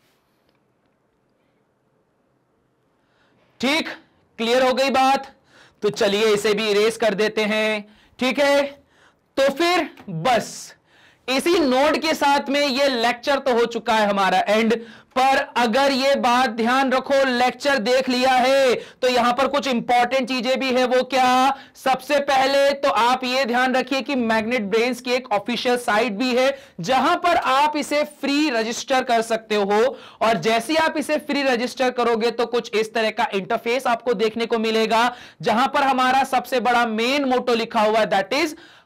Speaker 1: ठीक, क्लियर हो गई बात, तो चलिए इसे भी इरेज कर देते हैं। ठीक है, तो फिर बस इसी नोट के साथ में ये लेक्चर तो हो चुका है हमारा एंड। पर अगर ये बात ध्यान रखो, लेक्चर देख लिया है तो यहां पर कुछ इंपॉर्टेंट चीजें भी है। वो क्या, सबसे पहले तो आप ये ध्यान रखिए कि मैग्नेट ब्रेन्स की एक ऑफिशियल साइट भी है जहां पर आप इसे फ्री रजिस्टर कर सकते हो। और जैसे ही आप इसे फ्री रजिस्टर करोगे तो कुछ इस तरह का इंटरफेस आपको देखने को मिलेगा, जहां पर हमारा सबसे बड़ा मेन मोटो लिखा हुआ है, that is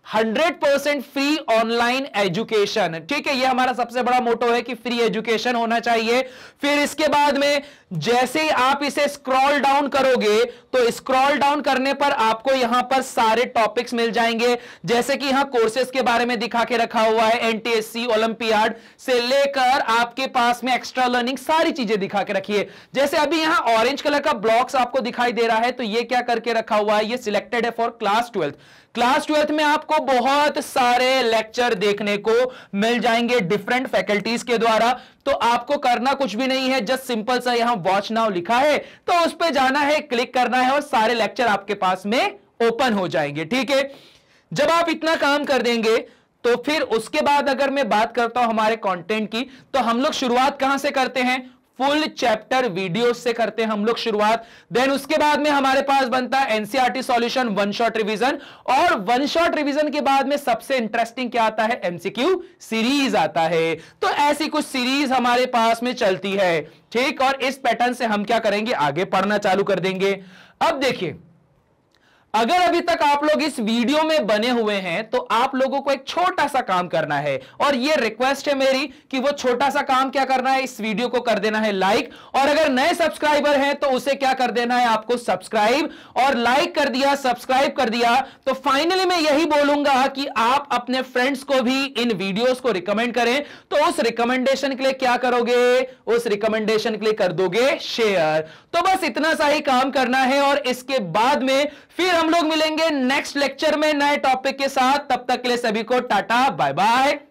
Speaker 1: 100% free online education. ठीक है, ये हमारा सबसे बड़ा मोटो है कि फ्री एजुकेशन होना चाहिए। फिर इसके बाद में जैसे ही आप इसे स्क्रॉल डाउन करोगे तो स्क्रॉल डाउन करने पर आपको यहां पर सारे टॉपिक्स मिल जाएंगे, जैसे कि यहां कोर्सेज के बारे में दिखा के रखा हुआ है, एनटीएससी ओलंपियाड से लेकर आपके पास में एक्स्ट्रा लर्निंग सारी चीजें दिखा के रखी है। जैसे अभी यहां ऑरेंज कलर का ब्लॉक्स आपको दिखाई दे रहा है, तो ये क्या करके रखा हुआ है, ये सिलेक्टेड है for class 12th। Class 12th में आपको बहुत सारे लेक्चर देखने को मिल जाएंगे डिफरेंट फैकल्टीज के द्वारा। तो आपको करना कुछ भी नहीं है, जस्ट सिंपल सा यहां वॉच नाउ लिखा है तो उस पे जाना है, क्लिक करना है और सारे लेक्चर आपके पास में ओपन हो जाएंगे। ठीक है, जब आप इतना काम कर देंगे तो फिर उसके बाद अगर मैं बात करता हूं हमारे कंटेंट की, तो हम लोग शुरुआत कहां से करते हैं, फुल चैप्टर वीडियो से करते हैं हम लोग शुरुआत। देन उसके बाद में हमारे पास बनता है NCERT solution one shot revision, और वन शॉट रिवीजन के बाद में सबसे इंटरेस्टिंग क्या आता है, एमसीक्यू सीरीज आता है। तो ऐसी कुछ सीरीज हमारे पास में चलती है। ठीक, और इस पैटर्न से हम क्या करेंगे, आगे पढ़ना चालू कर देंगे। अब देखिए, अगर अभी तक आप लोग इस वीडियो में बने हुए हैं तो आप लोगों को एक छोटा सा काम करना है, और ये रिक्वेस्ट है मेरी कि वो छोटा सा काम क्या करना है, इस वीडियो को कर देना है लाइक, और अगर नए सब्सक्राइबर हैं तो उसे क्या कर देना है, आपको सब्सक्राइब। और लाइक कर दिया, सब्सक्राइब कर दिया, तो फाइनली मैं यही बोलूंगा कि आप अपने फ्रेंड्स को भी इन वीडियोस को रिकमेंड करें। तो उस रिकमेंडेशन के लिए क्या करोगे, उस रिकमेंडेशन के लिए कर दोगे शेयर। तो बस इतना सा ही काम करना है, और इसके बाद में फिर हम लोग मिलेंगे नेक्स्ट लेक्चर में नए टॉपिक के साथ। तब तक के लिए सभी को टाटा बाय बाय।